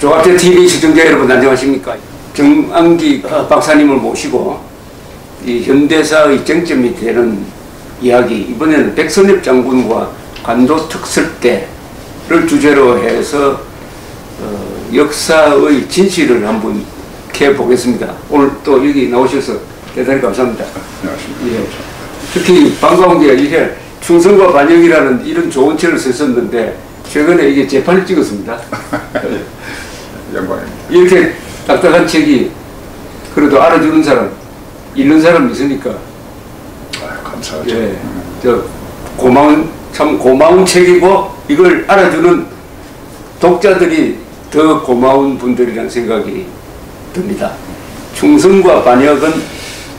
조갑제 TV 시청자 여러분 안녕하십니까? 정안기 박사님을 모시고 이 현대사의 쟁점이 되는 이야기, 이번에는 백선엽 장군과 관도 특설대를 주제로 해서 역사의 진실을 한번 캐보겠습니다. 오늘 또 여기 나오셔서 대단히 감사합니다. 안녕하십니까. 예. 특히 반가운 게 이게 충성과 반역이라는 이런 좋은 책을 썼었는데 최근에 이게 재판을 찍었습니다. 영광입니다. 이렇게 딱딱한 책이 그래도 알아주는 사람, 읽는 사람 있으니까. 감사하죠. 예, 참 고마운 책이고 이걸 알아주는 독자들이 더 고마운 분들이라는 생각이 듭니다. 충성과 반역은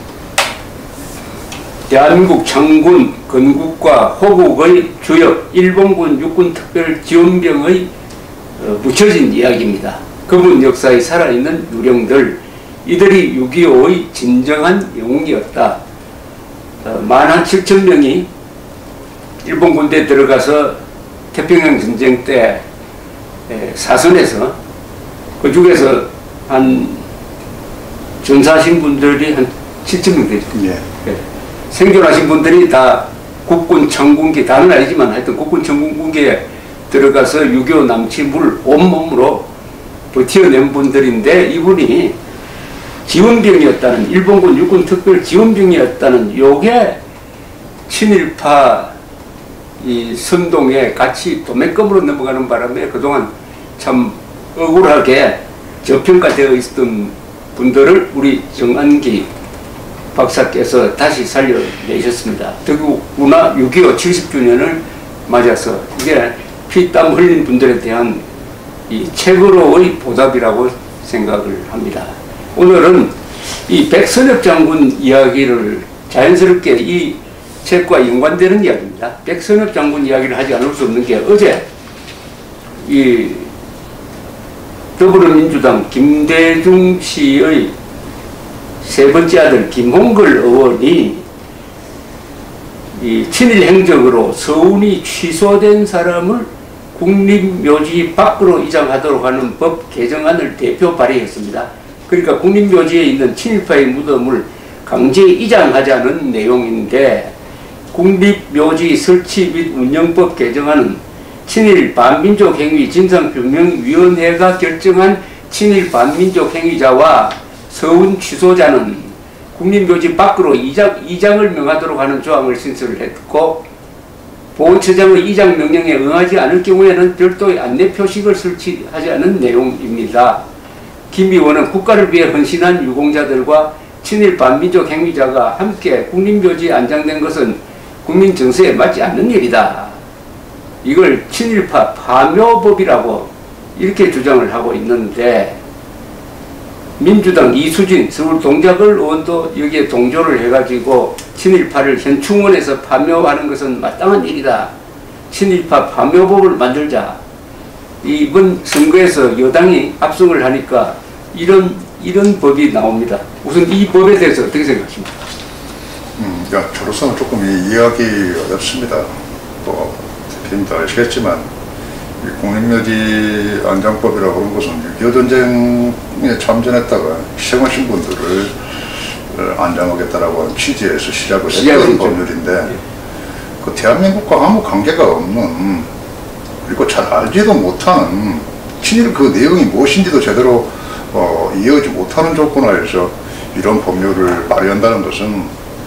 대한민국 창군, 건국과 호국의 주역, 일본군 육군 특별지원병의 묻혀진 이야기입니다. 그분 역사에 살아있는 유령들, 이들이 6.25의 진정한 영웅이었다. 17,000명이 일본 군대에 들어가서 태평양 전쟁 때 사선에서 그 중에서 한 전사하신 분들이 한 7,000명 되죠. 예. 생존하신 분들이 다 국군 청군기, 다는 아니지만 하여튼 국군 청군기에 들어가서 6.25 남침을 온몸으로 버텨낸 분들인데 이분이 지원병이었다는, 일본군 육군 특별 지원병이었다는 요게 친일파 이 선동에 같이 도매금으로 넘어가는 바람에 그동안 참 억울하게 저평가되어 있었던 분들을 우리 정안기 박사께서 다시 살려내셨습니다. 더구나 6.25 70주년을 맞아서 이게 피땀 흘린 분들에 대한 이 책으로의 보답이라고 생각을 합니다. 오늘은 이 백선엽 장군 이야기를 자연스럽게 이 책과 연관되는 이야기입니다. 백선엽 장군 이야기를 하지 않을 수 없는 게 어제 이 더불어민주당 김대중 씨의 세 번째 아들 김홍걸 의원이 이 친일 행적으로 서운이 취소된 사람을 국립묘지 밖으로 이장하도록 하는 법 개정안을 대표 발의했습니다. 그러니까 국립묘지에 있는 친일파의 무덤을 강제 이장하자는 내용인데, 국립묘지 설치 및 운영법 개정안은 친일 반민족 행위 진상규명위원회가 결정한 친일 반민족 행위자와 서운 취소자는 국립묘지 밖으로 이장을 명하도록 하는 조항을 신설을 했고, 보훈처장의 이장 명령에 응하지 않을 경우에는 별도의 안내 표식을 설치하자는 내용입니다. 김 의원은 국가를 위해 헌신한 유공자들과 친일 반민족 행위자가 함께 국립묘지에 안장된 것은 국민 정서에 맞지 않는 일이다. 이걸 친일파 파묘법이라고 이렇게 주장을 하고 있는데, 민주당 이수진 서울 동작을 의원도 여기에 동조를 해가지고 친일파를 현충원에서 파묘하는 것은 마땅한 일이다. 친일파 파묘법을 만들자. 이번 선거에서 여당이 압승을 하니까 이런 법이 나옵니다. 우선 이 법에 대해서 어떻게 생각하십니까? 저로서는 조금 이해하기 어렵습니다. 또 대표님도 아시겠지만 국립묘지 안장법이라고 하는 것은 6.25 전쟁에 참전했다가 희생하신 분들을 안장하겠다라고 하는 취지에서 시작을 했던 법률인데, 그 대한민국과 아무 관계가 없는, 그리고 잘 알지도 못하는, 친일 그 내용이 무엇인지도 제대로 이해하지 못하는 조건하에서 이런 법률을 발의한다는 것은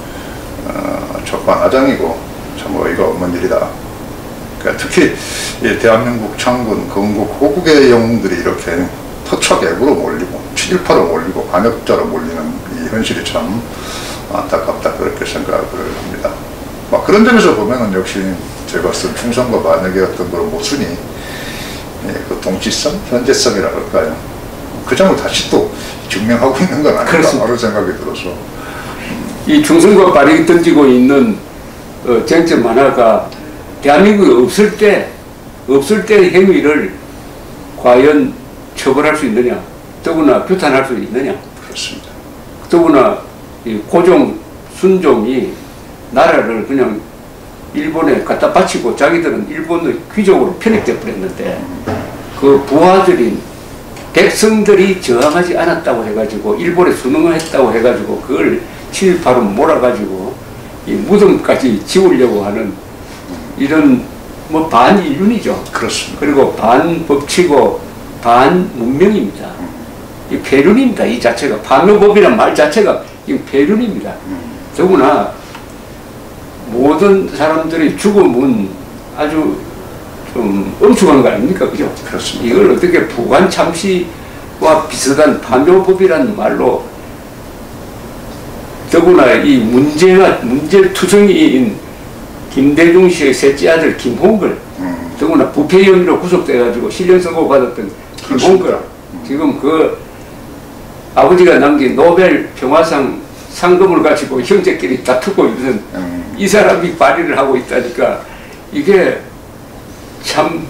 적반하장이고 참 어이가 없는 일이다. 그러니까 특히 대한민국 창군, 건국, 호국의 영웅들이 이렇게 터척액으로 몰리고 친일파로 몰리고 반역자로 몰리는 이 현실이 참 안타깝다, 그렇게 생각을 합니다. 그런 점에서 보면은 역시 제가 쓴 충성과 반역의 어떤 그런 모순이 그 동치성, 현재성이라 할까요? 그 점을 다시 또 증명하고 있는 건 아닌가 그런 생각이 들어서 이 충성과 반역이 던지고 있는 쟁점 하나가 대한민국이 없을 때 행위를 과연 처벌할 수 있느냐, 더구나 규탄할 수 있느냐. 그렇습니다. 더구나 이 고종, 순종이 나라를 그냥 일본에 갖다 바치고 자기들은 일본의 귀족으로 편입돼 버렸는데 그 부하들인 백성들이 저항하지 않았다고 해가지고 일본에 순응했다고 해가지고 그걸 친일파로 몰아가지고 이 무덤까지 지우려고 하는 이런 뭐 반인륜이죠. 그렇습니다. 그리고 반법치고 반문명입니다. 이 폐륜입니다. 이 자체가 반어법이란 말 자체가 이 폐륜입니다. 더구나 모든 사람들이 죽음은 아주 좀 엄중한 거 아닙니까? 그죠? 그렇습니다. 이걸 어떻게 부관 참시와 비슷한 반어법이라는 말로 더구나 이 문제투성이인 김대중 씨의 셋째 아들 김홍걸 더구나 부패 혐의로 구속돼가지고 실형 선고 받았던 김홍걸 지금 그 아버지가 남긴 노벨 평화상 상금을 가지고 형제끼리 다투고 있는 이 사람이 발의를 하고 있다니까 이게 참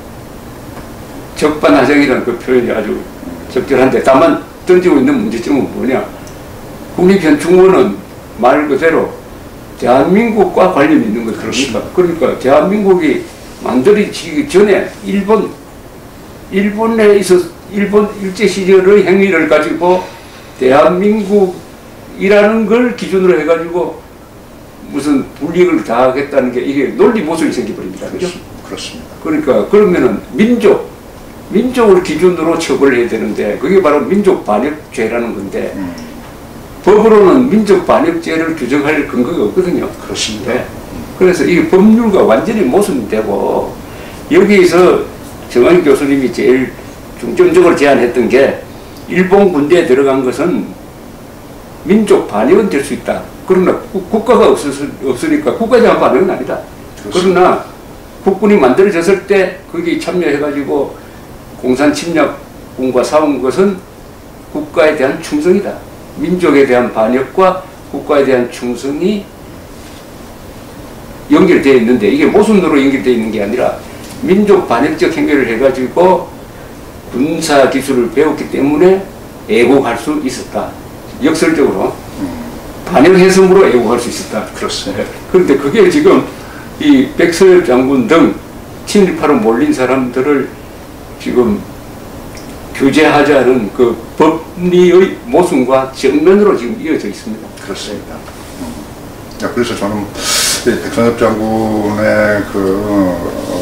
적반하장이라는 그 표현이 아주 적절한데 다만 던지고 있는 문제점은 뭐냐 국립현충원은 말 그대로 대한민국과 관련이 있는 것 같습니다. 그러니까 대한민국이 만들어지기 전에 일본에 있어서 일본 일제 시절의 행위를 가지고 대한민국이라는 걸 기준으로 해가지고 무슨 불이익을 당하겠다는 게 이게 논리 모순이 생겨버립니다. 그죠? 그렇습니다. 그러니까 그러면은 민족을 기준으로 처벌을 해야 되는데 그게 바로 민족 반역죄라는 건데 법으로는 민족 반역죄를 규정할 근거가 없거든요. 그렇습니다. 네. 그래서 이 법률과 완전히 모순되고 여기에서 정한희 교수님이 제일 중점적으로 제안했던 게 일본 군대에 들어간 것은 민족 반역은 될 수 있다. 그러나 국가가 없으니까 국가에 대한 반역은 아니다. 그렇습니다. 그러나 국군이 만들어졌을 때 거기에 참여해가지고 공산 침략군과 싸운 것은 국가에 대한 충성이다. 민족에 대한 반역과 국가에 대한 충성이 연결되어 있는데 이게 모순으로 연결되어 있는 게 아니라 민족 반역적 행위를 해가지고 군사 기술을 배웠기 때문에 애국할 수 있었다. 역설적으로 반역 해석으로 애국할 수 있었다. 그렇습니다. 그런데 그게 지금 이 백서엽 장군 등 친일파로 몰린 사람들을 지금 규제하자는 그 법리의 모순과 정면으로 지금 이어져 있습니다. 그렇습니다. 그래서 저는 백선엽 장군의 그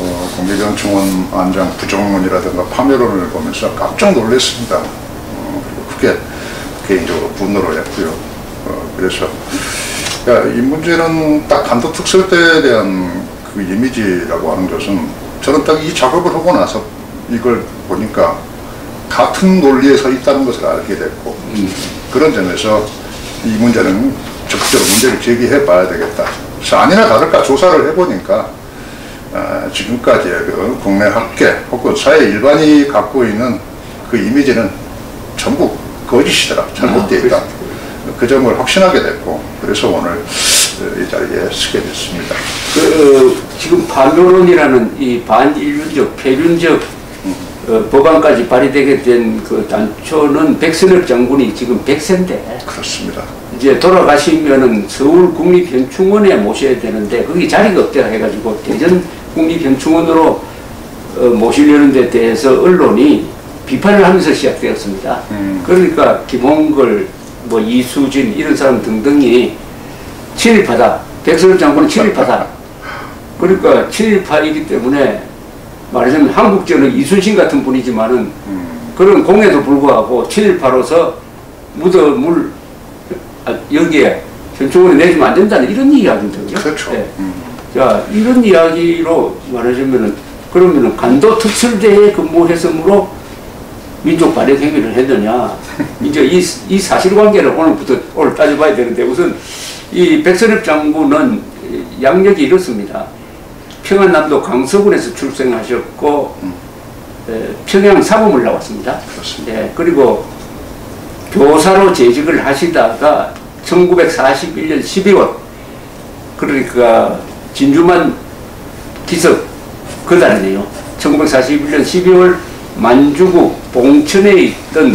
국립현충원 안장 부정문이라든가 파멸론을 보면서 깜짝 놀랐습니다. 그리고 크게 개인적으로 분노를 했고요. 그래서 이 문제는 딱 간도 특설대에 대한 그 이미지라고 하는 것은 저는 딱 이 작업을 하고 나서 이걸 보니까 같은 논리에 서 있다는 것을 알게 됐고 그런 점에서 이 문제는 적극적으로 문제를 제기해 봐야 되겠다. 그래서 아니나 다를까 조사를 해보니까 지금까지의 그 국내 학계 혹은 사회 일반이 갖고 있는 그 이미지는 전부 거짓이더라. 잘못되어 있다. 그 점을 확신하게 됐고 그래서 오늘 이 자리에 서게 됐습니다. 지금 반묘론이라는 이 반인륜적, 폐륜적 법안까지 발의되게 된 그 단초는 백선엽 장군이 지금 100세인데 그렇습니다. 이제 돌아가시면은 서울 국립현충원에 모셔야 되는데 거기 자리가 없다 해가지고 대전 국립현충원으로 모시려는 데 대해서 언론이 비판을 하면서 시작되었습니다. 그러니까 김홍걸, 뭐 이수진 이런 사람 등등이 친일파다. 백선엽 장군은 친일파다. 그러니까 친일파이기 때문에 말하자면 한국전의 이순신 같은 분이지만은 그런 공에도 불구하고 친일파로서 무덤을 여기에 현충원에 내주면 안 된다는 이런 이야기거든요. 그렇죠. 네. 자, 이런 이야기로 말하자면은 그러면은 간도 특설대에 근무했으므로 민족 반역 행위를 했느냐. 이제 이 사실관계를 오늘 따져봐야 되는데 우선 이 백선엽 장군은 양력이 이렇습니다. 평안남도 강서군에서 출생하셨고 평양 사범을 나왔습니다. 그렇습니다. 네, 그리고 교사로 재직을 하시다가 1941년 12월 그러니까 진주만 기석 그달이네요. 1941년 12월 만주국 봉천에 있던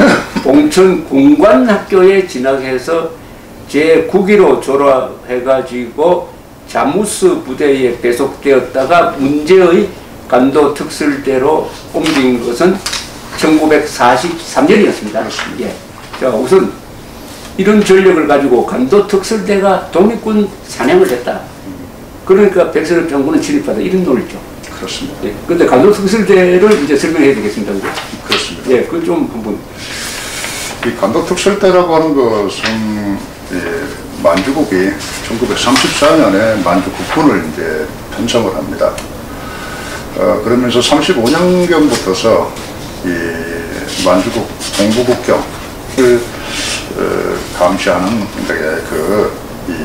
봉천군관학교에 진학해서 제9기로 졸업해가지고 자무스 부대에 배속되었다가 문제의 간도 특설대로 옮긴 것은 1943년이었습니다. 예. 자, 우선 이런 전력을 가지고 간도 특설대가 독립군 사냥을 했다. 그러니까 백설의 병군은 진입하다 이런 논리죠. 그렇습니다. 예. 근데 간도 특설대를 이제 설명해 드리겠습니다. 그렇습니다. 예, 그걸 좀 한번. 이 간도 특설대라고 하는 것은 만주국이 1934년에 만주 국군을 이제 편성을 합니다. 그러면서 35년경부터서 이 만주국 동부국경을 감시하는 이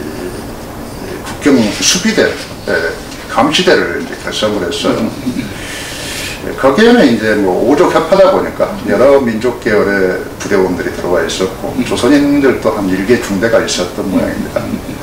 국경 수비대, 감시대를 이제 결성을 했어요. 거기에는 이제 뭐 오족 협하다 보니까 여러 민족 계열의 부대원들이 들어와 있었고 조선인들도 한 1개 중대가 있었던 모양입니다.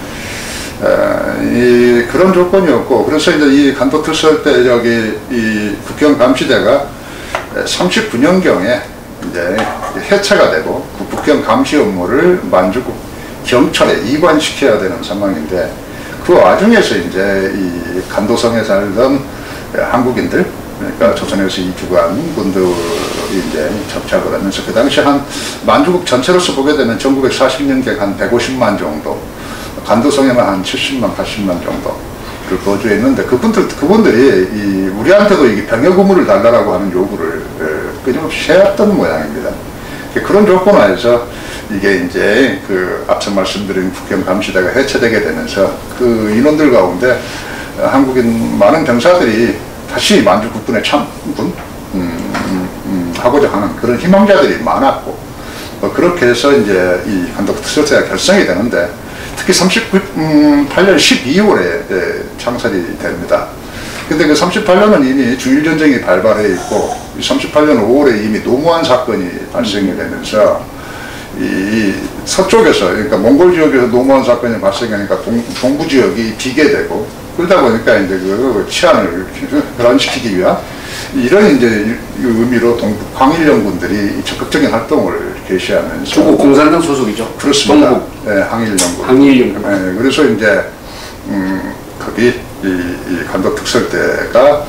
그런 조건이었고, 그래서 이제 이 간도 특설대 여기 이 국경 감시대가 39년경에 이제 해체가 되고 그 국경 감시 업무를 만주국 경찰에 이관시켜야 되는 상황인데, 그 와중에서 이제 이 간도성에 살던 한국인들, 그러니까 조선에서 이주간 분들이 이제 접착을 하면서 그 당시 한 만주국 전체로서 보게 되면 1940년경 한 150만 정도, 간도성에만 한 70만, 80만 정도를 거주했는데, 그분들이 우리한테도 이게 병역 의무를 달라고 하는 요구를 끊임없이 해왔던 모양입니다. 그런 조건 하에서 이게 이제 그 앞서 말씀드린 국경 감시대가 해체되게 되면서 그 인원들 가운데 한국인 많은 병사들이 다시 만주 국군에 참군 하고자 하는 그런 희망자들이 많았고, 그렇게 해서 이제 이 간도 특설대가 결성이 되는데, 특히 38년 12월에 창설이 됩니다. 근데 그 38년은 이미 중일전쟁이 발발해 있고, 38년 5월에 이미 노무환 사건이 발생이 되면서 이 서쪽에서, 그러니까 몽골 지역에서 노무환 사건이 발생하니까 동부 지역이 비게 되고, 그러다 보니까 이제 그 치안을 교란시키기 위한 이런 이제 의미로 동북 광일연군들이 적극적인 활동을 개시하면서, 중국 공산당 소속이죠. 그렇습니다. 동북. 네, 항일연군. 항일연군. 네, 그래서 이제 거기 이 간도 특설대가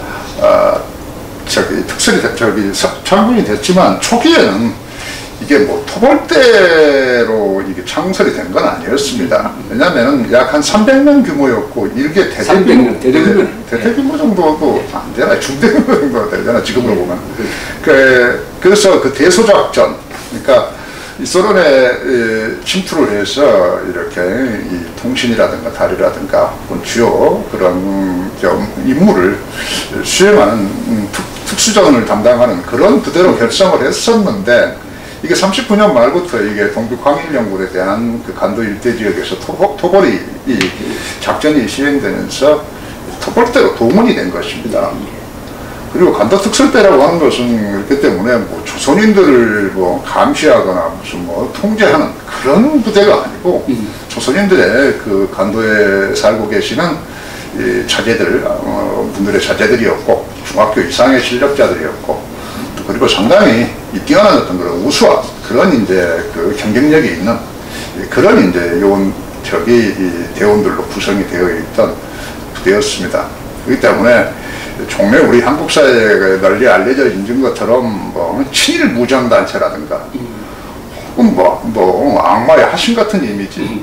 창군이 됐지만 초기에는 이게 뭐 토벌대로 이게 창설이 된 건 아니었습니다. 왜냐하면 약 한 300명 규모였고, 일개 대대규모 정도도 안 되나, 중대규모 정도가 되잖아, 지금으로 보면. 그래서 그 대소작전, 그러니까 이 소련에 침투를 해서 이렇게 이 통신이라든가 다리라든가 주요 그런 임무를 수행하는 특수전을 담당하는 그런 부대로 결성을 했었는데, 이게 39년 말부터 이게 동북 광일연군에 대한 그 간도 일대 지역에서 토벌이 이 작전이 시행되면서 토벌대로 동원이 된 것입니다. 그리고 간도 특설대라고 하는 것은 그렇기 때문에 뭐 조선인들을 뭐 감시하거나 무슨 뭐 통제하는 그런 부대가 아니고, 조선인들의 그 간도에 살고 계시는 이 자제들, 분들의 자제들이었고, 중학교 이상의 실력자들이었고, 그리고 상당히 뛰어난 어떤 그런 우수한 그런 이제 그 경쟁력이 있는 그런 이제 대원들로 구성이 되어 있던 부대였습니다. 그렇기 때문에 종래 우리 한국 사회에 널리 알려져 있는 것처럼 뭐 친일 무장단체라든가 혹은 뭐 악마의 하신 같은 이미지,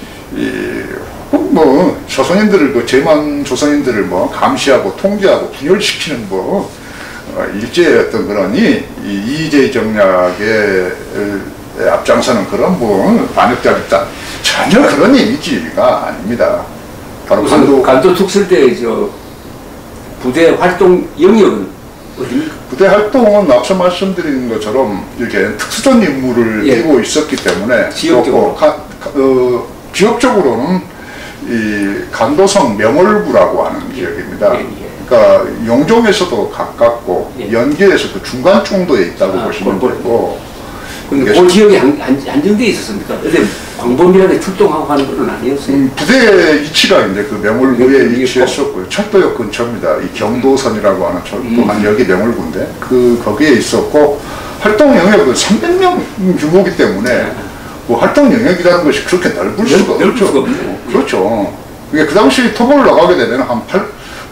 혹은 뭐 조선인들을 그 제만 조선인들을 뭐 감시하고 통제하고 분열시키는 뭐 일제의 어떤 그런 이의제의 정략에 앞장서는 그런 뭐 반역자 집단, 전혀 그런 이미지가 아닙니다. 바로 간도 특설대 부대 활동 영역은 어디입니까? 부대 활동은 앞서 말씀드린 것처럼 이렇게 특수전 임무를 띠고 있었기 때문에, 지역적으로는 이 간도성 명월구라고 하는 지역입니다. 그러니까 영종에서도 가깝고 연계에서 그 중간 정도에 있다고 보시면 되고. 근데 그 지역에 안정되어 있었습니까? 근데 광범위하게 출동하고 하는 건 아니었어요? 부대 위치가 이제 그 명월구에 위치했었고요. 철도역 근처입니다. 이 경도선이라고 하는 철도 한 여기 명월구인데 거기에 있었고, 활동 영역은 300명 규모이기 때문에 뭐 활동 영역이라는 것이 그렇게 넓을 수가 없죠. 그렇죠. 그 당시 토벌을 나가게 되면 한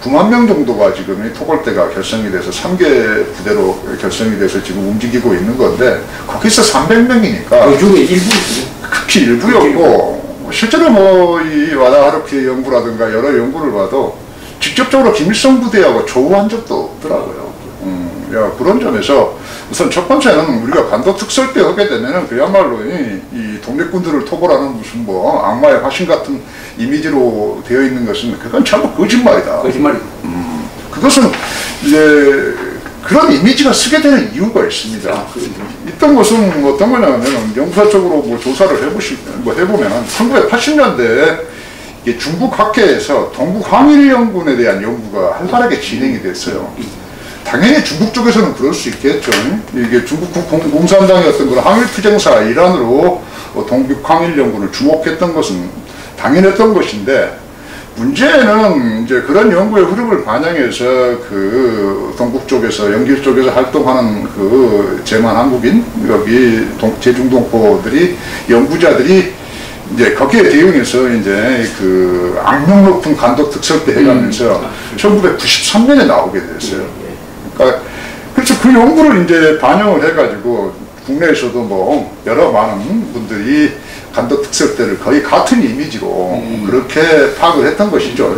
9만 명 정도가 지금 이 토벌대가 결성이 돼서 3개 부대로 결성이 돼서 지금 움직이고 있는 건데 거기서 300명이니까 그 중에 일부지. 극히 일부였고 실제로 뭐 이 와다 하루키의 연구라든가 여러 연구를 봐도 직접적으로 김일성 부대하고 조우한 적도 없더라고요. 그런 점에서 우선 첫 번째는 우리가 관도 특설 때 하게 되면은 그야말로 이 독립군들을 토벌하는 무슨 뭐 악마의 화신 같은 이미지로 되어 있는 것은 그건 전부 거짓말이다. 거짓말이다. 그것은 이제 그런 이미지가 쓰게 되는 이유가 있습니다. 있던 것은 어떤 거냐면 연구사적으로 뭐 조사를 해보면 1980년대에 중국 학계에서 동북항일연군에 대한 연구가 활발하게 진행이 됐어요. 당연히 중국 쪽에서는 그럴 수 있겠죠. 이게 중국 공산당의 어떤 그런 항일투쟁사 일환으로 동북항일연군을 주목했던 것은 당연했던 것인데 문제는 이제 그런 연구의 흐름을 반영해서 그 동북 쪽에서 연길 쪽에서 활동하는 그 제만 한국인 여기 제중동포들이 연구자들이 이제 거기에 대응해서 이제 그 악명 높은 간독 특설대 해가면서 1993년에 나오게 됐어요. 그러니까 그래서 그 연구를 이제 반영을 해가지고 국내에서도 뭐 여러 많은 분들이 간독 특설대를 거의 같은 이미지로 그렇게 파악을 했던 것이죠.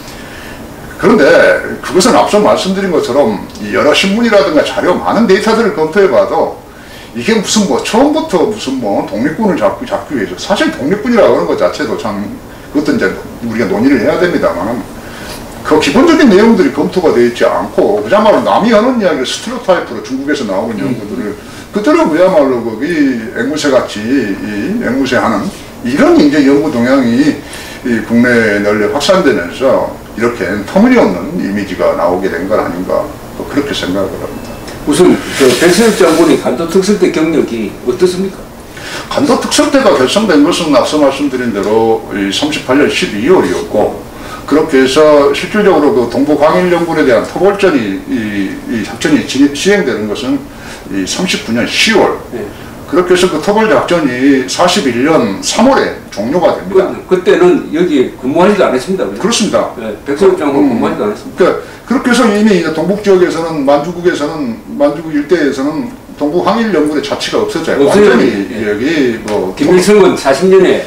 그런데 그것은 앞서 말씀드린 것처럼 여러 신문이라든가 자료 많은 데이터들을 검토해봐도 이게 무슨 뭐 처음부터 무슨 뭐 독립군을 잡기 위해서 사실 독립군이라고 하는 것 자체도 참 그것도 이제 우리가 논의를 해야 됩니다만 그 기본적인 내용들이 검토가 되어 있지 않고 그야말로 남이 하는 이야기를 스테레오타입으로 중국에서 나오는 연구들을 그대로 그야말로 거기 앵무새같이 앵무새하는 이런 이제 연구 동향이 국내에 널리 확산되면서 이렇게 터무니없는 이미지가 나오게 된 건 아닌가 그렇게 생각을 합니다. 우선 백선엽 장군의 간도 특설대 경력이 어떻습니까? 간도 특설대가 결성된 것은 앞서 말씀드린 대로 38년 12월이었고 그렇게 해서 실질적으로 그 동북항일연군에 대한 토벌전이 이 작전이 시행되는 것은 39년 10월. 네. 그렇게 해서 그 토벌 작전이 41년 3월에 종료가 됩니다. 그때는 여기 근무하지도 않았습니다. 그죠? 그렇습니다. 네, 백선엽 장군 근무하지도 않았습니다. 그러니까 그렇게 해서 이미 동북 지역에서는 만주국 일대에서는 동북항일연군의 자치가 없어져요. 완전히 여기 뭐 김일성은 40년에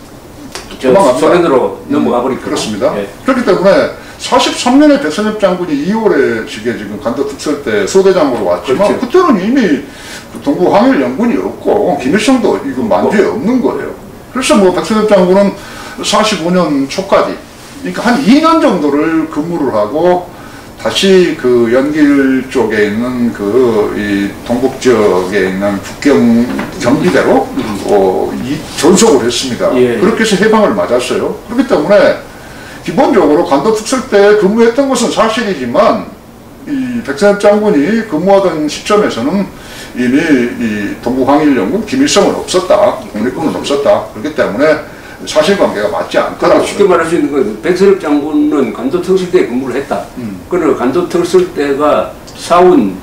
소련으로 넘어가 버리고 그렇습니다. 네. 그렇기 때문에 43년에 백선엽 장군이 2월에 지금 간도 특설대 소대장으로 왔지만 그렇죠. 그때는 이미 동북항일연군이 없고 김일성도 이거 만주에 없는 거예요. 그래서 뭐 백선엽 장군은 45년 초까지 그러니까 한 2년 정도를 근무를 하고 다시 그 연길 쪽에 있는 이 동북 지역에 있는 북경 경비대로 전속을 했습니다. 예. 그렇게 해서 해방을 맞았어요. 그렇기 때문에 기본적으로 간도 특설대에 근무했던 것은 사실이지만 이 백선엽 장군이 근무하던 시점에서는 이미 이 동북항일연군 김일성은 없었다, 독립군은 없었다. 그렇기 때문에 사실관계가 맞지 않더라고요. 쉽게 말할 수 있는 건 백선엽 장군은 간도 특설대에 근무를 했다. 그러나 간도 특설대가 사운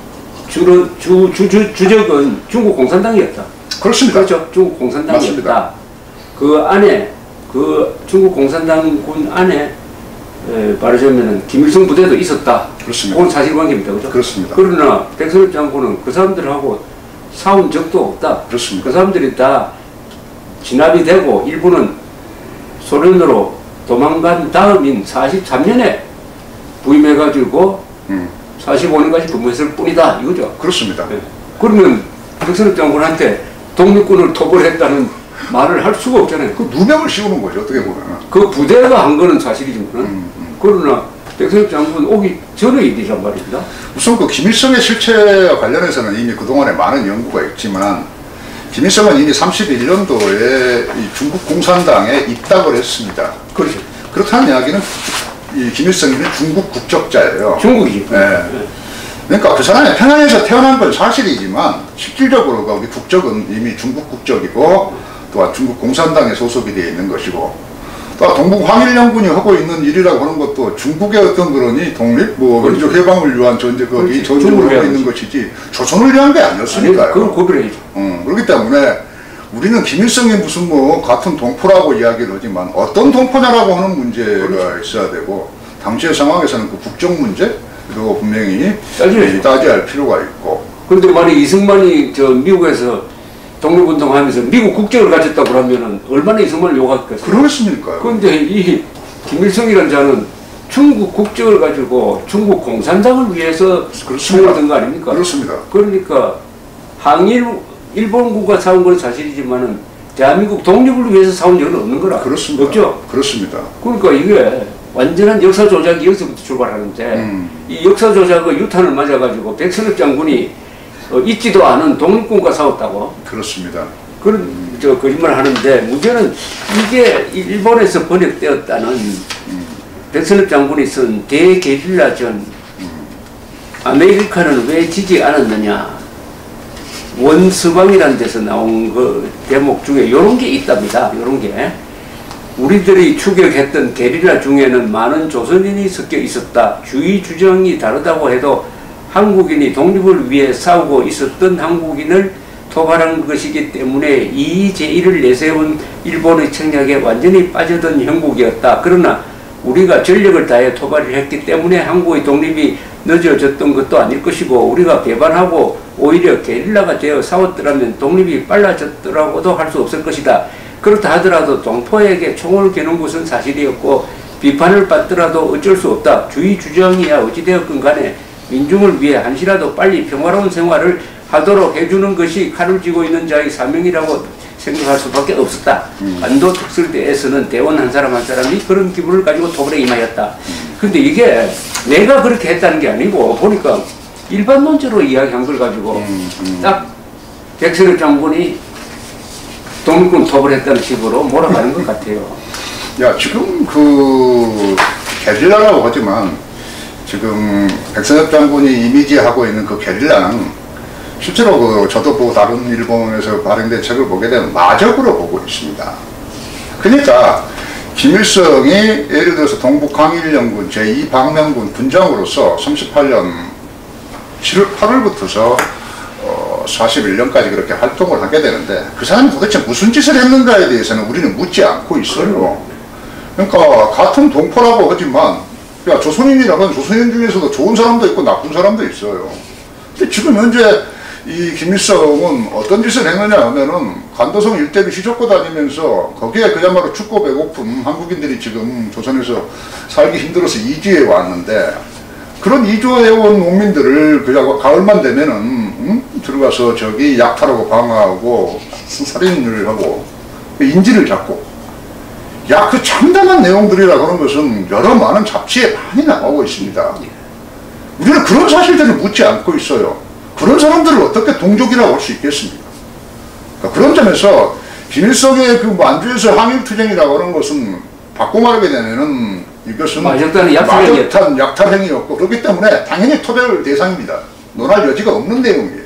주적은 중국 공산당이었다. 그렇습니다. 그렇죠. 중국 공산당이었다. 맞습니다. 그 안에 그 중국 공산당군 안에 말하자면은 김일성 부대도 있었다. 그렇습니다. 그건 사실관계입니다. 그죠? 그렇습니다. 그러나 백선엽 장군은 그 사람들하고 싸운 적도 없다. 그렇습니다. 그 사람들이 다 진압이 되고 일부는 소련으로 도망간 다음인 43년에 부임해가지고 45년까지 근무했을 뿐이다. 이거죠. 그렇습니다. 네. 그러면 백선엽 장군한테 독립군을 토벌했다는 말을 할 수가 없잖아요. 그 누명을 씌우는 거죠. 어떻게 보면. 그 부대가 한 거는 사실이지만 그러나 백선엽 장군 오기 전의 일이란 말입니다. 우선 그 김일성의 실체와 관련해서는 이미 그동안에 많은 연구가 있지만 김일성은 이미 31년도에 중국 공산당에 입당을 했습니다. 그렇죠. 그렇다는 이야기는 이 김일성이는 중국 국적자예요. 중국이죠. 네. 그러니까 그 사람이 평양에서 태어난 건 사실이지만 실질적으로 거기 국적은 이미 중국 국적이고 또한 중국 공산당에 소속이 되어 있는 것이고 또 동북항일연군이 하고 있는 일이라고 하는 것도 중국의 어떤 그러니 독립, 민족 해방을 위한 전쟁을 하고 있는 것이지 조선을 위한 게 아니었으니까요. 그건 고별해야죠. 그렇기 때문에 우리는 김일성이 무슨 같은 동포라고 이야기를 하지만 어떤 동포냐라고 하는 문제가 있어야 되고 당시의 상황에서는 그 국정 문제 그리고 분명히 따져야 할 필요가 있고. 그런데 만약 이승만이 저 미국에서 독립운동하면서 미국 국적을 가졌다고 그러면은 얼마나 이승만을 욕하겠어요? 그렇습니까? 그런데 이 김일성이라는 자는 중국 국적을 가지고 중국 공산당을 위해서 총을 든 거 아닙니까? 그렇습니다. 그러니까 일본군과 싸운 건 사실이지만은 대한민국 독립을 위해서 싸운 적은 없는 거라. 그렇습니다. 없죠? 그렇습니다. 그러니까 이게 완전한 역사 조작이 여기서부터 출발하는데 이 역사 조작의 유탄을 맞아가지고 백선엽 장군이 있지도 않은 독립군과 싸웠다고. 그렇습니다. 그런 거짓말을 하는데 문제는 이게 일본에서 번역되었다는 백선엽 장군이 쓴 대게릴라전 아메리카는 왜 지지 않았느냐 원서방이라는 데서 나온 그 대목 중에 이런 게 있답니다. 이런 게 우리들이 추격했던 게릴라 중에는 많은 조선인이 섞여 있었다. 주의 주장이 다르다고 해도 한국인이 독립을 위해 싸우고 있었던 한국인을 토발한 것이기 때문에 이의제의를 내세운 일본의 청략에 완전히 빠져든 형국이었다. 그러나 우리가 전력을 다해 토발을 했기 때문에 한국의 독립이 늦어졌던 것도 아닐 것이고 우리가 배반하고 오히려 게릴라가 되어 싸웠더라면 독립이 빨라졌더라고도 할 수 없을 것이다. 그렇다 하더라도 동포에게 총을 겨눈 것은 사실이었고 비판을 받더라도 어쩔 수 없다. 주의 주장이야 어찌되었건 간에 민중을 위해 한시라도 빨리 평화로운 생활을 하도록 해주는 것이 칼을 쥐고 있는 자의 사명이라고 생각할 수밖에 없었다. 안도 특설대에서는 대원 한 사람 한 사람이 그런 기분을 가지고 토벌에 임하였다. 근데 이게 내가 그렇게 했다는 게 아니고 보니까 일반 논제로 이야기한 걸 가지고 딱 백선엽 장군이 독립군 토벌했다는 식으로 몰아가는 것 같아요. 야, 지금 그 게릴라라고 하지만 지금 백선엽 장군이 이미지하고 있는 그 게릴라는 실제로 그 저도 보고 다른 일본에서 발행된 책을 보게 되면 마적으로 보고 있습니다. 그러니까 김일성이 예를 들어서 동북항일연군 제2방명군 군장으로서 38년 7월 8월부터서 41년까지 그렇게 활동을 하게 되는데 그 사람이 도대체 무슨 짓을 했는가에 대해서는 우리는 묻지 않고 있어요. 그러니까 같은 동포라고 하지만 야, 조선인이라면 조선인 중에서도 좋은 사람도 있고 나쁜 사람도 있어요. 근데 지금 현재 이 김일성은 어떤 짓을 했느냐 하면은 간도성 일대를 휘젓고 다니면서 거기에 그야말로 춥고 배고픈 한국인들이 지금 조선에서 살기 힘들어서 이주해 왔는데 그런 이주해온 농민들을 그냥 가을만 되면은 들어가서 저기 약탈하고 방어하고 살인을 하고 인질을 잡고 야, 그 참담한 내용들이라 그런 것은 여러 많은 잡지에 많이 나오고 있습니다. 우리는 그런 사실들을 묻지 않고 있어요. 그런 사람들을 어떻게 동족이라고 할 수 있겠습니까? 그러니까 그런 점에서 김일성의 그 만주에서 항일투쟁이라고 하는 것은 바꿔 말하게 되면은 이것은 마적탄 약탈행위였고 그렇기 때문에 당연히 토벌 대상입니다. 논할 여지가 없는 내용이에요.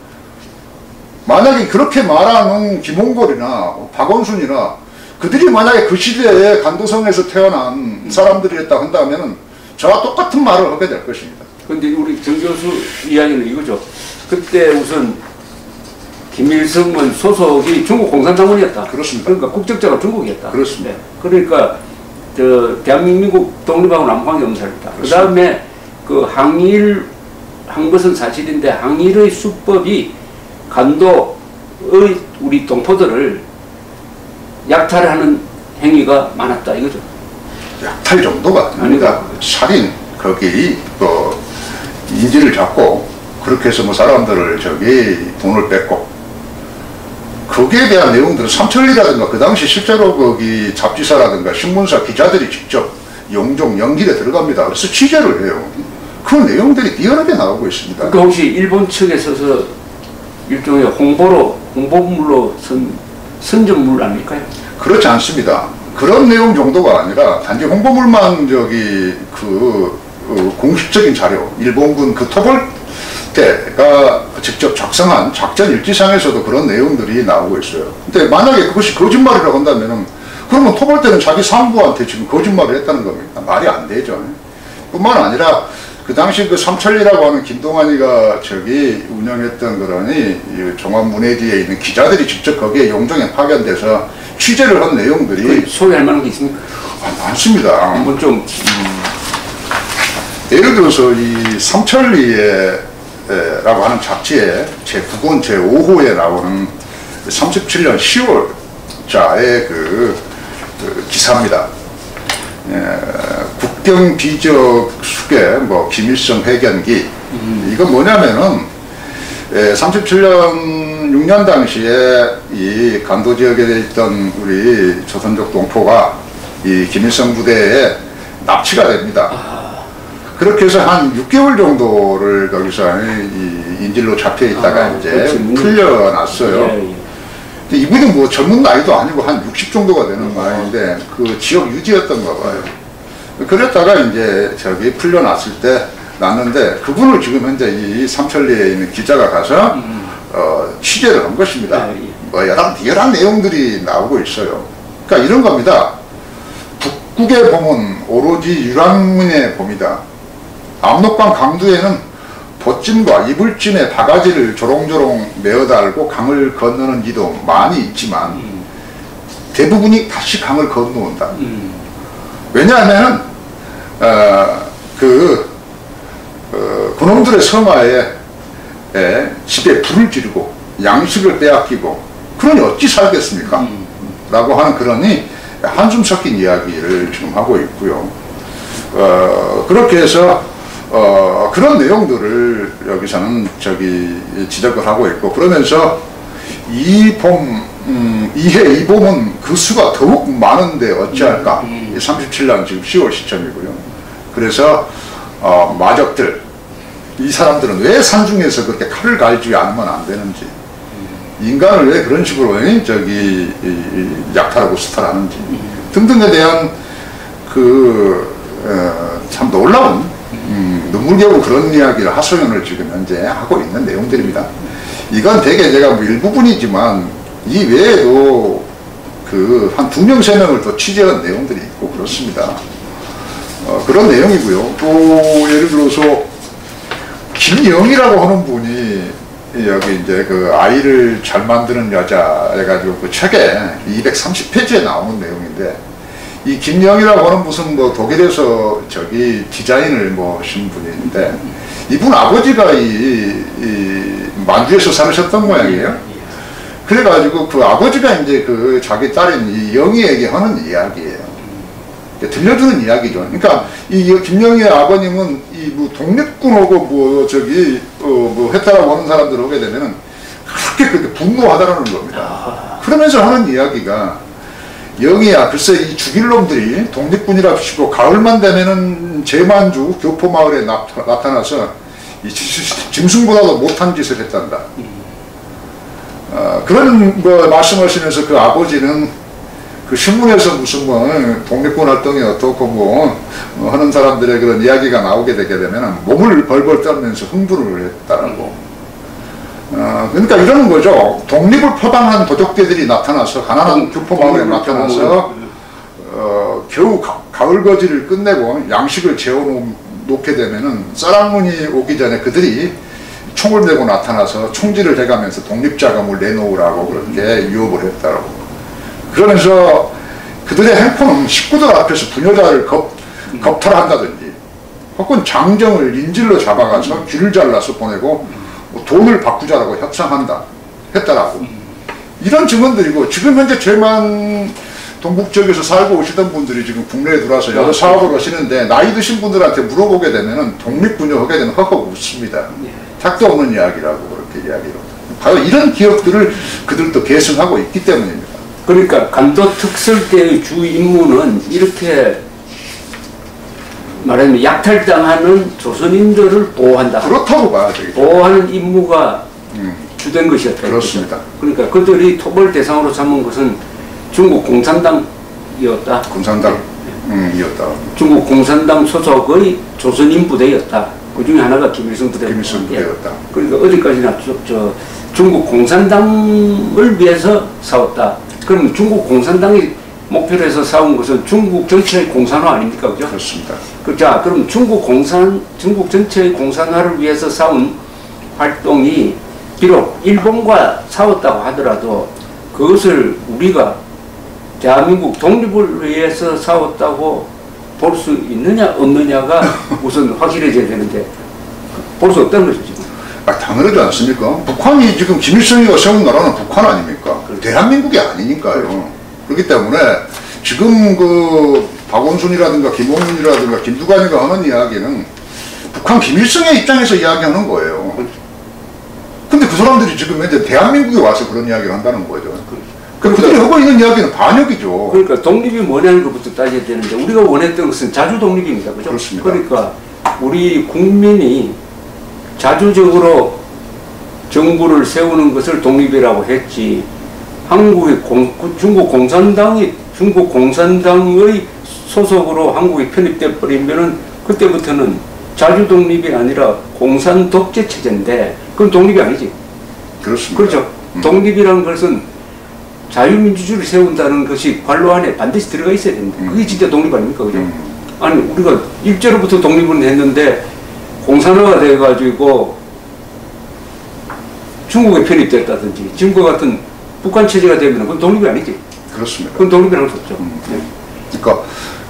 만약에 그렇게 말하는 김홍걸이나 박원순이나 그들이 만약에 그 시대에 간도성에서 태어난 사람들이었다 한다면은 저와 똑같은 말을 하게 될 것입니다. 근데 우리 정 교수 이야기는 이거죠. 그때 우선 김일성은 소속이 중국 공산당원이었다. 그렇습니다. 그러니까 국적자가 중국이었다. 그렇습니다. 네. 그러니까 대한민국 독립하고 남한이 없는 사람이다. 그 다음에 그 항일 한 것은 사실인데 항일의 수법이 간도의 우리 동포들을 약탈하는 행위가 많았다 이거죠. 약탈 정도가 아닙니다. 살인, 거기 인질을 잡고 그렇게 해서 뭐 사람들을 저기 돈을 뺏고 거기에 대한 내용들은 삼천리라든가 그 당시 실제로 거기 잡지사라든가 신문사 기자들이 직접 영종 연길에 들어갑니다. 그래서 취재를 해요. 그 내용들이 뛰어나게 나오고 있습니다. 그러니까 혹시 일본 측에 서서 일종의 홍보물로 선전물 아닐까요? 그렇지 않습니다. 그런 내용 정도가 아니라 단지 홍보물만 저기 공식적인 자료, 일본군 그 토벌대가 직접 작성한 작전 일지상에서도 그런 내용들이 나오고 있어요. 근데 만약에 그것이 거짓말이라고 한다면은 그러면 토벌대는 자기 상부한테 지금 거짓말을 했다는 겁니다. 말이 안 되죠. 뿐만 아니라 그 당시 그 삼천리라고 하는 김동완이가 저기 운영했던 그러니 종합문예지에 있는 기자들이 직접 거기에 용종에 파견돼서 취재를 한 내용들이 소개할 만한 게 있습니까? 많습니다. 한번 좀 예를 들어서 이 삼천리에 라고 하는 잡지에 제9권 제5호에 나오는 37년 10월자의 그 기사입니다. 국경 비적 수계 뭐 김일성 회견기. 이건 뭐냐면은 37년 6년 당시에 이 간도 지역에 있던 우리 조선족 동포가 이 김일성 부대에 납치가 됩니다. 그렇게 해서 한 6개월 정도를 거기서 이 인질로 잡혀 있다가 이제 그렇지. 풀려났어요. 예. 이분이 뭐 젊은 나이도 아니고 한 60 정도가 되는 나이인데 그 지역 유지였던가 봐요. 그랬다가 이제 저기 풀려났을 때 났는데 그분을 지금 현재 이 삼천리에 있는 기자가 가서 취재를 한 것입니다. 뭐 여러 내용들이 나오고 있어요. 그러니까 이런 겁니다. 북국의 봄은 오로지 유랑문의 봄이다. 압록강 강두에는 보찜과 이불찜에 바가지를 조롱조롱 메어달고 강을 건너는 이도 많이 있지만 대부분이 다시 강을 건너온다. 왜냐하면 그놈들의 성화에 집에 불을 지르고 양식을 빼앗기고 그러니 어찌 살겠습니까? 라고 하는 그러니 한숨 섞인 이야기를 지금 하고 있고요. 그렇게 해서 그런 내용들을 여기서는 지적을 하고 있고 그러면서 이 봄은 그 수가 더욱 많은데 어찌할까? 37년 지금 10월 시점이고요. 그래서 마적들 이 사람들은 왜 산중에서 그렇게 칼을 갈지 않으면 안 되는지 인간을 왜 그런 식으로 약탈하고 수탈하는지 등등에 대한 참 놀라운 눈물겨우 그런 이야기를 하소연을 지금 현재 하고 있는 내용들입니다. 이건 대개 제가 뭐 일부분이지만 이 외에도 한 2명, 3명을 더 취재한 내용들이 있고 그렇습니다. 그런 내용이고요. 또 예를 들어서 김영이라고 하는 분이 여기 이제 그 아이를 잘 만드는 여자 해가지고 그 책에 230페이지에 나오는 내용인데 이 김영이라고 하는 무슨 뭐 독일에서 디자인을 신 분인데 이분 아버지가 이 만주에서 살으셨던 모양이에요. 그래가지고 그 아버지가 이제 자기 딸인 이 영희에게 하는 이야기예요. 들려주는 이야기죠. 그러니까 이 김영희의 아버님은 이 뭐 독립군하고 했다라고 하는 사람들 오게 되면은 그렇게 분노하다라는 겁니다. 그러면서 하는 이야기가 영희야, 글쎄 이 죽일 놈들이 독립군이랍시고 가을만 되면은 제만주 교포마을에 나타나서 이 짐승보다도 못한 짓을 했단다. 그런 말씀하시면서 그 아버지는 그 신문에서 무슨 독립군 활동이 어떻고 하는 사람들의 그런 이야기가 나오게 되게 되면 몸을 벌벌 떨면서 흥분을 했다라고. 그러니까 이러는 거죠. 독립을 표방한 도적대들이 나타나서 가난한 교포마을에 나타나서 겨우 가을 거지를 끝내고 양식을 재워놓게 되면은 쌀랑문이 오기 전에 그들이 총을 메고 나타나서 총질을 해가면서 독립자금을 내놓으라고 그렇게 유혹을 했다라고. 그러면서 그들의 행포는 식구들 앞에서 부녀자를 겁탈한다든지 혹은 장정을 인질로 잡아가서 귀를 잘라서 보내고 돈을 바꾸자라고 협상한다 했다라고. 이런 증언들이고 지금 현재 제만 동북 지역에서 살고 오시던 분들이 지금 국내에 들어와서 여러 사업을 하시는데 나이 드신 분들한테 물어보게 되면은 독립부녀 하게 되면 허허 웃습니다. 택도 없는 이야기라고 그렇게 이야기를. 바로 이런 기업들을 그들도 계승하고 있기 때문입니다. 그러니까 간도 특설대의 주 임무는 이렇게 말하면 약탈당하는 조선인들을 보호한다. 그렇다고 봐야 되겠죠. 보호하는 임무가 주된 것이었다. 그렇습니다. 그러니까 그들이 토벌 대상으로 삼은 것은 중국 공산당이었다. 공산당이었다. 중국 공산당 소속의 조선인 부대였다. 그 중에 하나가 김일성 부대였다. 그러니까 어디까지나 중국 공산당을 위해서 싸웠다. 그러면 중국 공산당이 목표로 해서 싸운 것은 중국 전체의 공산화 아닙니까? 그죠? 그렇습니다. 자, 그럼 중국 전체의 공산화를 위해서 싸운 활동이 비록 일본과 싸웠다고 하더라도 그것을 우리가 대한민국 독립을 위해서 싸웠다고 볼 수 있느냐 없느냐가 우선 확실해져야 되는데 볼 수 없다는 거죠 지금. 당연하지 않습니까? 북한이 지금 김일성이가 세운 나라는 북한 아닙니까? 그렇죠. 대한민국이 아니니까요. 그렇죠. 그렇기 때문에 지금 그 박원순이라든가 김홍민이라든가 김두관이가 하는 이야기는 북한 김일성의 입장에서 이야기하는 거예요. 근데 그 사람들이 지금 이제 대한민국에 와서 그런 이야기를 한다는 거죠. 그들이 하고 있는 이야기는 반역이죠. 그러니까 독립이 뭐냐는 것부터 따져야 되는데 우리가 원했던 것은 자주 독립입니다. 그죠? 그렇습니다. 그러니까 우리 국민이 자주적으로 정부를 세우는 것을 독립이라고 했지 한국의 중국 공산당의 소속으로 한국이 편입돼 버리면은 그때부터는 자주 독립이 아니라 공산 독재 체제인데 그건 독립이 아니지. 그렇습니다. 그렇죠. 독립이라는 것은 자유민주주의를 세운다는 것이 관로 안에 반드시 들어가 있어야 됩니다. 그게 진짜 독립 아닙니까? 그죠? 아니, 우리가 일제로부터 독립은 했는데 공산화가 돼가지고 중국에 편입됐다든지 지금과 같은 북한 체제가 되면 그건 독립이 아니지. 그렇습니다. 그건 독립이라고 할 수 없죠. 네. 그러니까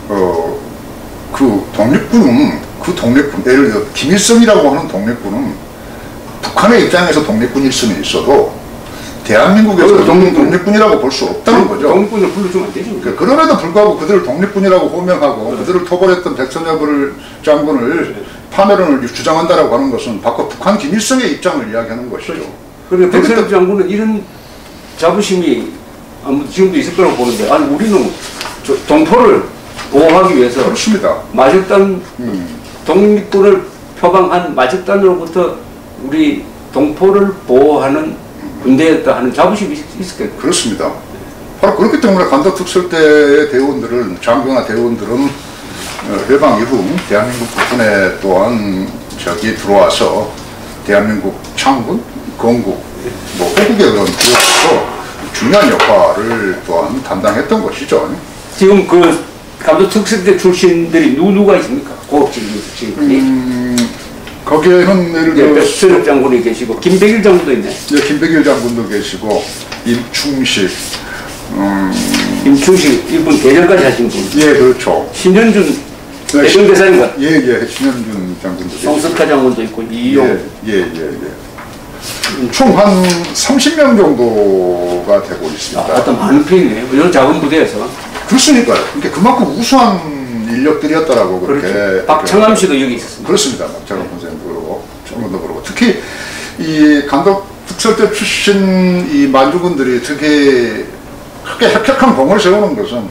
그 독립군은 예를 들어 김일성이라고 하는 독립군은 북한의 입장에서 독립군일 수는 있어도 대한민국에서 독립군이라고 볼 수 없다는 거죠. 독립군을 불러주면 안 되죠. 그럼에도 불구하고 그들을 독립군이라고 호명하고 그들을 토벌했던 백선엽을 장군을 파멸론을 주장한다라고 하는 것은 바로 북한 김일성의 입장을 이야기하는 것이죠. 그런데 백선엽 장군은 이런 자부심이 아무도 지금도 있을 거라고 보는데 아니 우리는 동포를 보호하기 위해서 그렇습니다. 마적단 독립군을 표방한 마적단으로부터 우리 동포를 보호하는 군대였다 하는 자부심이 있었겠죠. 그렇습니다. 바로 그렇기 때문에 간다 특설 때의 대원들은 장교나 대원들은 해방 이후 대한민국 부근에 또한 저기 들어와서 대한민국 창군, 건국, 호국의 그런 기업으로서 중요한 역할을 또한 담당했던 것이죠. 지금 그 감독 특설대 출신들이 누가 있습니까? 고급직이 거기에는 예를 들어 백선엽 장군이 계시고 김백일 장군도 있네. 네, 김백일 장군도 계시고 임충식, 임충식 이분 대전까지 하신 분. 예, 그렇죠. 신현준 대전대사인가? 예, 신현준 장군도 성석하 장군도 있고 이용. 예. 총 한 30명 정도가 되고 있습니다. 하여튼 많은 편이네요. 이런 작은 부대에서. 그렇습니까요. 그러니까 그만큼 우수한 인력들이었다라고 그렇게. 그렇죠. 박창암 씨도 여기 있었습니다. 그렇습니다. 박창암 선생님도 그러고, 장군도 그러고. 특히 이 간독 특설대 출신 이 만주군들이 특히 크게 혁혁한 공을 세우는 것은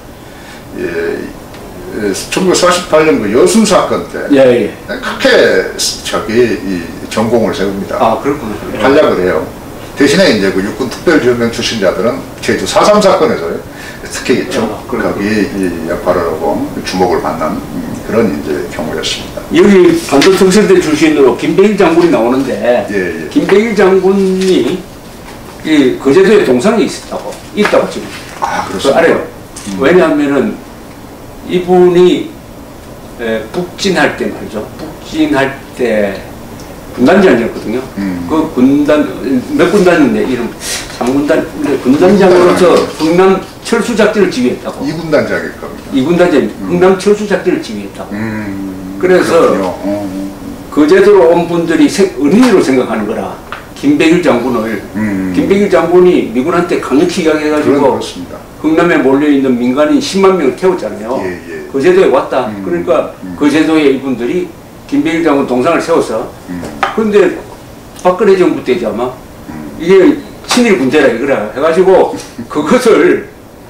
1948년 그 여순 사건 때 크게 이 전공을 세웁니다. 아, 그렇군요. 활약을 해요. 대신에 이제 그 육군 특별지원병 출신자들은 제주 4.3 사건에서 특히 거기 이 역할을 하고 주목을 받는 그런 이제 경우였습니다. 여기 간독 특설대 출신으로 김백일 장군이 나오는데 예. 김백일 장군이 이 거제도에 동상이 있다고 지금. 아, 그렇습니다. 알아요. 왜냐하면은 이분이 북진할 때 말이죠. 북진할 때 군단장이었거든요. 그 군단 몇 군단인데 이름 3군단 군단장으로서 흥남 철수 작전을 지휘했다고. 2군단장일 겁니다. 2군단장 흥남 철수 작전을 지휘했다고. 그래서 거제도로 온 분들이 은인으로 생각하는 거라. 김백일 장군을 김백일 장군이 미군한테 강력히 이야기해가지고 흥남에 몰려있는 민간인 10만 명을 태웠잖아요. 예. 거제도에 왔다. 그러니까 거제도에 이분들이 김백일 장군 동상을 세워서 근데 박근혜 정부 때지 아마 이게 친일 군대라 이거라 해가지고 그것을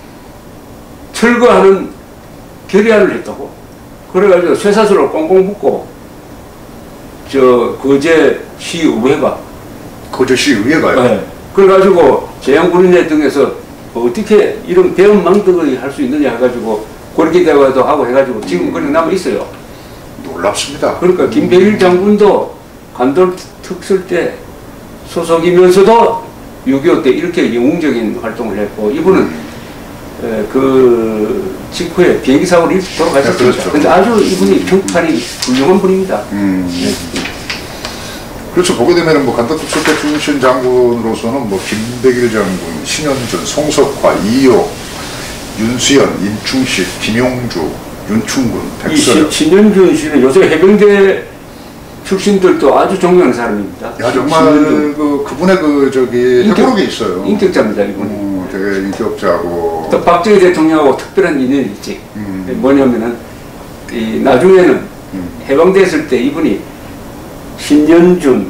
철거하는 결의안을 했다고. 그래가지고 쇠사슬로 꽁꽁 묶고 거제시의회가 거제시의회가요? 네. 그래가지고 재향군인회 등에서 어떻게 이런 배은망덕을 할 수 있느냐 해가지고 그렇게 대화도 하고 해가지고 지금 그냥 남아 있어요. 놀랍습니다. 그러니까 김백일 장군도 간돌 특설대 소속이면서도 6.25 때 이렇게 영웅적인 활동을 했고 이분은 그 직후에 비행기 사고로 일찍 돌아가셨습니다. 그렇죠. 근데 아주 이분이 평판이 훌륭한 분입니다. 네. 그렇죠. 보게 되면은 뭐 간독 특설대 출신 장군으로서는 뭐 김백일 장군, 신현준, 송석화, 이호, 윤수연, 임충식, 김용주, 윤충군, 이 백설영. 신현준 씨는 요새 해병대 출신들도 아주 존경하는 사람입니다. 야, 정말 그분의 해고록이 있어요. 인격자입니다, 이분은. 되게 인격자고. 또 박정희 대통령하고 특별한 인연이 있지. 뭐냐면은 나중에는 해방돼 있을 때 이분이 신현준,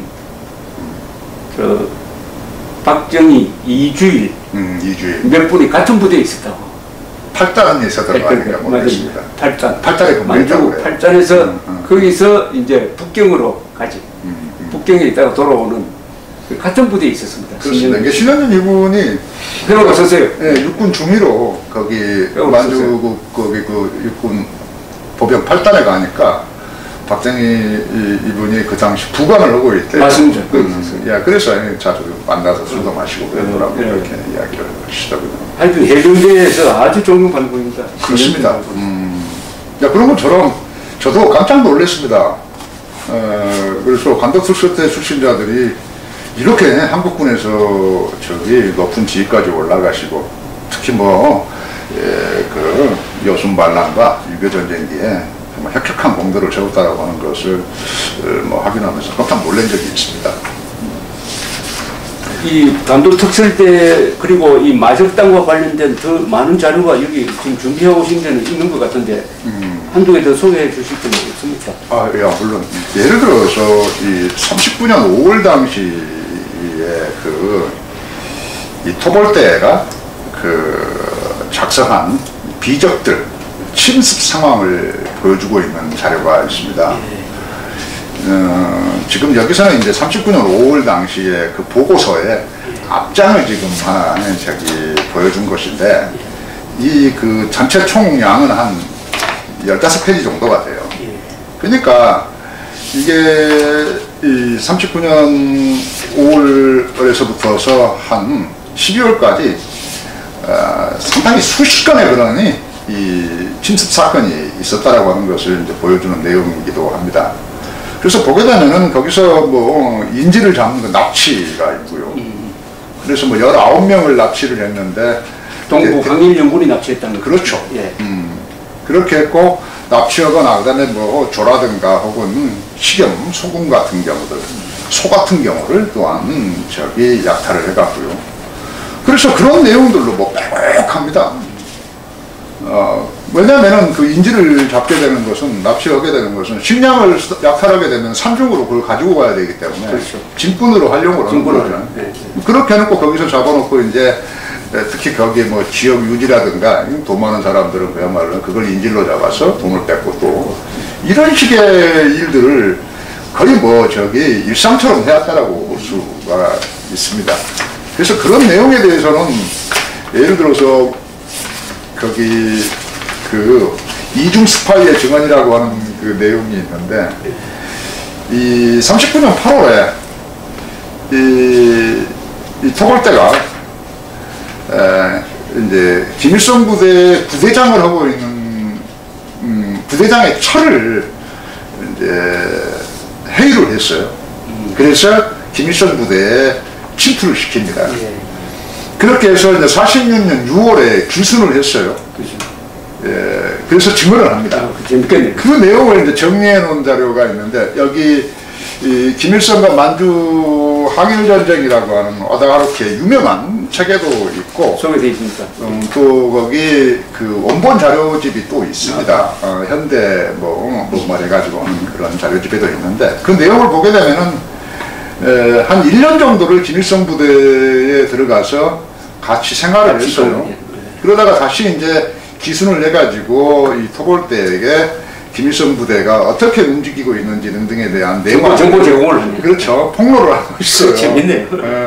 박정희, 이주일, 몇 분이 같은 부대에 있었다고. 8단에 있었던 거 아닌가 모르겠습니다. 8단에 근무했다고 그래요. 8단에서 거기서 이제 북경으로 가지. 북경에 있다가 돌아오는 같은 부대에 있었습니다. 그렇습니다. 이게 신현준 이분이 배우고 있었어요. 네, 육군 중위로 거기 만주 거기 육군 보병 8단에 가니까 박정희 이분이 그 당시 부관을 하고 있대. 맞습니다. 그래서 자주 만나서 술도 마시고 그러더라고. 이렇게 이야기를 하시더군요. 하여튼 해병대에서 아주 존경받는 분입니다. 그렇습니다. 그런 것처럼 저도 깜짝 놀랐습니다. 그래서 관덕특수대 출신자들이 이렇게 한국군에서 높은 지위까지 올라가시고, 특히 그 여순반란과 유교전쟁기에 정말 혁혁한 공들을 세웠다라고 하는 것을 확인하면서 깜짝 놀란 적이 있습니다. 이 단독특설대 그리고 이 마적당과 관련된 더 많은 자료가 여기 지금 준비하고 오신 데는 있는 것 같은데 한두 개 더 소개해 주실 분 있습니까? 물론. 예를 들어서 이 39년 5월 당시에 이 토벌대가 작성한 비적들 침습 상황을 보여주고 있는 자료가 있습니다. 지금 여기서는 이제 39년 5월 당시에 그 보고서에 앞장을 지금 하나 보여준 것인데, 이 전체 총량은 한 15페이지 정도가 돼요. 그러니까 이게 이 39년 5월에서부터서 한 12월까지 상당히 수십 건에 그러니 이 침습 사건이 있었다라고 하는 것을 이제 보여주는 내용이기도 합니다. 그래서 보게 되면은 거기서 인질을 잡는 납치가 있고요. 그래서 19명을 납치를 했는데 동부 강일연군이 납치했다는 거죠. 그렇죠. 예. 그렇게 했고, 납치하거나 그다음에 조라든가 혹은 식염, 소금 같은 경우들, 소 같은 경우를 또한 약탈을 해갔고요. 그래서 그런 내용들로 빼곡합니다. 왜냐면은 그 인질을 잡게 되는 것은, 납치하게 되는 것은 식량을 약탈하게 되면 산중으로 그걸 가지고 가야 되기 때문에, 그렇죠. 짐꾼으로 활용을 하는 거죠. 네. 그렇게 해놓고 거기서 잡아놓고 이제 특히 거기에 지역 유지라든가 돈 많은 사람들은 그야말로 그걸 인질로 잡아서 돈을 뺏고 또 이런 식의 일들을 거의 일상처럼 해왔다라고 볼 수가 있습니다. 그래서 그런 내용에 대해서는 예를 들어서 거기 이중 스파이의 증언이라고 하는 그 내용이 있는데, 이 39년 8월에 이 토벌대가 이제 김일성 부대 부대장을 하고 있는 부대장의 철을 이제 회의를 했어요. 그래서 김일성 부대에 침투를 시킵니다. 그렇게 해서 이제 46년 6월에 기순을 했어요. 그래서 증언을 합니다. 그 내용을 이제 정리해 놓은 자료가 있는데, 여기 이 김일성과 만주 항일전쟁이라고 하는 어다가르키의 유명한 책에도 있고, 소개되어 있습니까? 또 거기 원본 자료집이 또 있습니다. 현대 해가지고 하는 그런 자료집에도 있는데, 그 내용을 보게 되면은 한 1년 정도를 김일성 부대에 들어가서 같이 생활을 했어요. 그러다가 다시 이제 기순을 해가지고 이 토벌대에게 김일성 부대가 어떻게 움직이고 있는지 등등에 대한 내용, 정보 제공을 하네요. 그렇죠. 폭로를 하고 있어요. 재밌네요.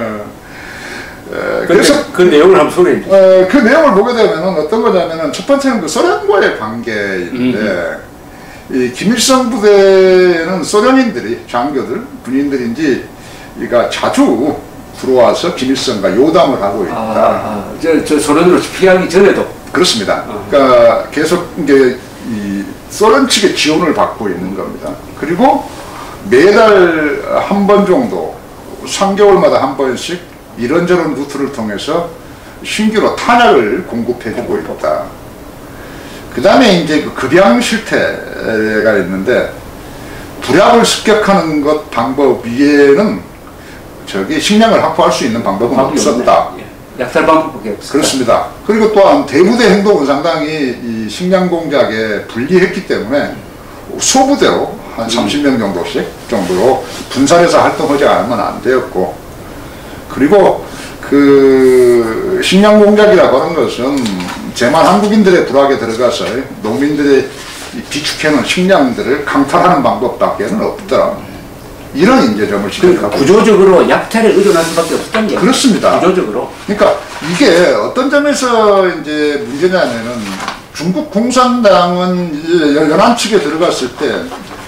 그래서 그 내용을 한번 소개해 주세요. 그 내용을 보게 되면은 어떤 거냐면은, 첫 번째는 소련과의 관계인데, 이 김일성 부대는 소련인들이, 장교들, 군인들인지 자주 들어와서 김일성과 요담을 하고 있다. 저 소련으로 피하기 전에도. 그렇습니다. 그러니까 계속 이제 이 소련 측의 지원을 받고 있는 겁니다. 그리고 매달 한 번 정도, 3개월마다 한 번씩 이런저런 루트를 통해서 신규로 탄약을 공급해주고 있다. 그 다음에 이제 그 급양 실태가 있는데, 불약을 습격하는 것 방법 위에는 저기 식량을 확보할 수 있는 방법은 없었다. 예. 약살 방법밖에 없었다. 그렇습니다. 그리고 또한 대부대 행동은 상당히 이 식량 공작에 불리했기 때문에 소부대로 한 30명 정도로 분산해서 활동하지 않으면 안 되었고, 그리고 그 식량 공작이라고 하는 것은 제만 한국인들의 부락에 들어가서 농민들의 비축해놓은 식량들을 강탈하는 방법밖에는 없더라. 이런 인재점을 그러니까 구조적으로 약탈에 의존할 수밖에 없었던 게 그렇습니다. 구조적으로. 그러니까 이게 어떤 점에서 이제 문제냐면은 중국 공산당은 연안 측에 들어갔을 때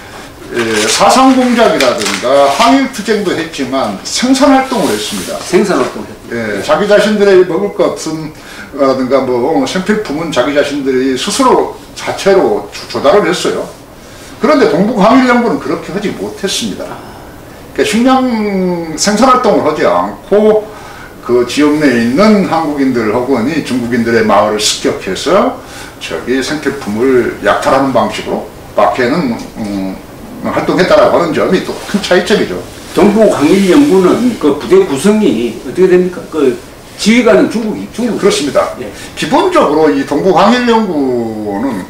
사상 공작이라든가 항일 투쟁도 했지만 생산 활동을 했습니다. 생산 활동을 했죠. 자기 자신들의 먹을 것 없음라든가 뭐 생필품은 자기 자신들이 스스로 자체로 조달을 했어요. 그런데 동북항일연구는 그렇게 하지 못했습니다. 그러니까 식량 생산 활동을 하지 않고 그 지역 내에 있는 한국인들 혹은 중국인들의 마을을 습격해서 저기 생필품을 약탈하는 방식으로 밖에는 활동했다라고 하는 점이 또 큰 차이점이죠. 동북항일연구는 그 부대 구성이 어떻게 됩니까? 그 지휘관은 중국. 그렇습니다. 예. 기본적으로 이 동북항일연구는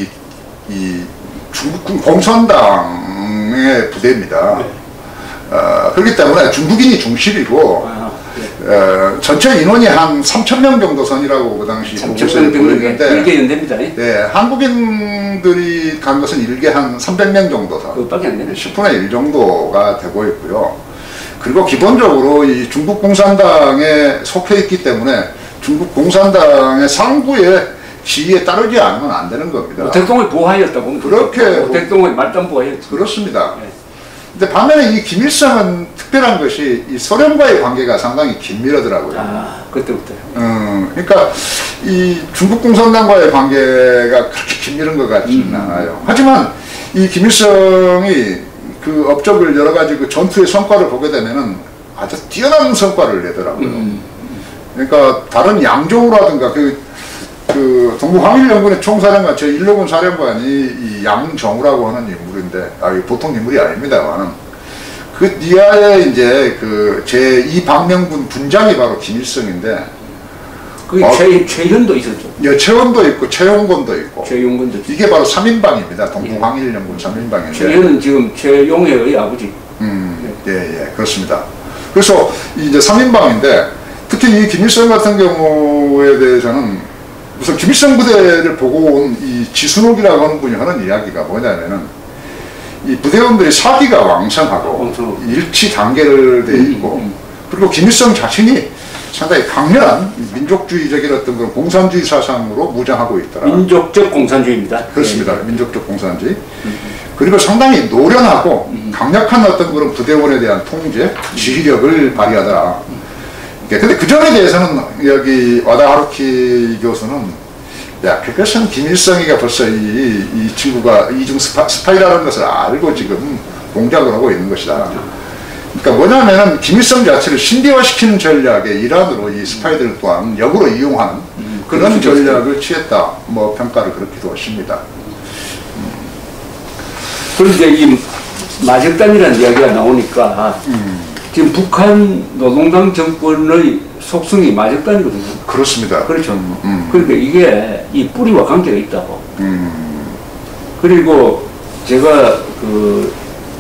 이 중국 공산당의 부대입니다. 네. 그렇기 때문에 중국인이 중심이고 전체 인원이 한 3,000명 정도 선이라고 그 당시 보고서에 보였는데 일개 연대입니다. 네, 한국인들이 간 것은 일개 한 300명 정도 선. 그것밖에 안 되네. 10분의 1 정도가 되고 있고요. 그리고 기본적으로 이 중국 공산당에 속해 있기 때문에 중국 공산당의 상부의 지휘에 따르지 않으면 안 되는 겁니다. 오택동의 보하였다고. 그렇게 오택동의 말단 보하였죠. 그렇습니다. 네. 근데 반면에 이 김일성은 특별한 것이 이 소련과의 관계가 상당히 긴밀하더라고요. 그때부터요. 그러니까 이 중국 공산당과의 관계가 그렇게 긴밀한 것 같지는 않아요. 하지만 이 김일성이 그 업적을 여러 가지 그 전투의 성과를 보게 되면은 아주 뛰어난 성과를 내더라고요. 그러니까 다른 양종우라든가 그 동북항일연군의 총사령관 제1호군 사령관이 이 양정우라고 하는 인물인데, 보통 인물이 아닙니다만, 그 뒤에 이제 그 제2방명군 분장이 바로 김일성인데, 최현도 있었죠. 예, 최원도 있고 최용곤도 있고. 최용곤도. 이게 바로 3인방입니다. 동북항일연군 3인방인데. 최현은 지금 최용해의 아버지. 예, 그렇습니다. 그래서 이제 3인방인데, 특히 이 김일성 같은 경우에 대해서는 우선 김일성 부대를 보고 온 이 지순옥이라고 하는 분이 하는 이야기가 뭐냐면은 이 부대원들이 사기가 왕성하고 일치 단계돼 있고 그리고 김일성 자신이 상당히 강렬한 민족주의적인 어떤 그런 공산주의 사상으로 무장하고 있더라. 민족적 공산주의입니다. 그렇습니다. 네. 민족적 공산주의. 그리고 상당히 노련하고 강력한 어떤 그런 부대원에 대한 통제, 지휘력을 발휘하더라. 근데 그 점에 대해서는 여기 와다 하루키 교수는 그것은 김일성이가 벌써 이 친구가 이중 스파이라는 것을 알고 지금 공작을 하고 있는 것이다. 그러니까 뭐냐면은 김일성 자체를 신비화시키는 전략의 일환으로 이 스파이들 또한 역으로 이용하는 그런 전략을 취했다. 뭐 평가를 그렇게도 하십니다. 그런데 이 마적단이라는 이야기가 나오니까 지금 북한 노동당 정권의 속성이 마적단이거든요. 그렇습니다. 그렇죠. 그러니까 이게 이 뿌리와 관계가 있다고. 그리고 제가 그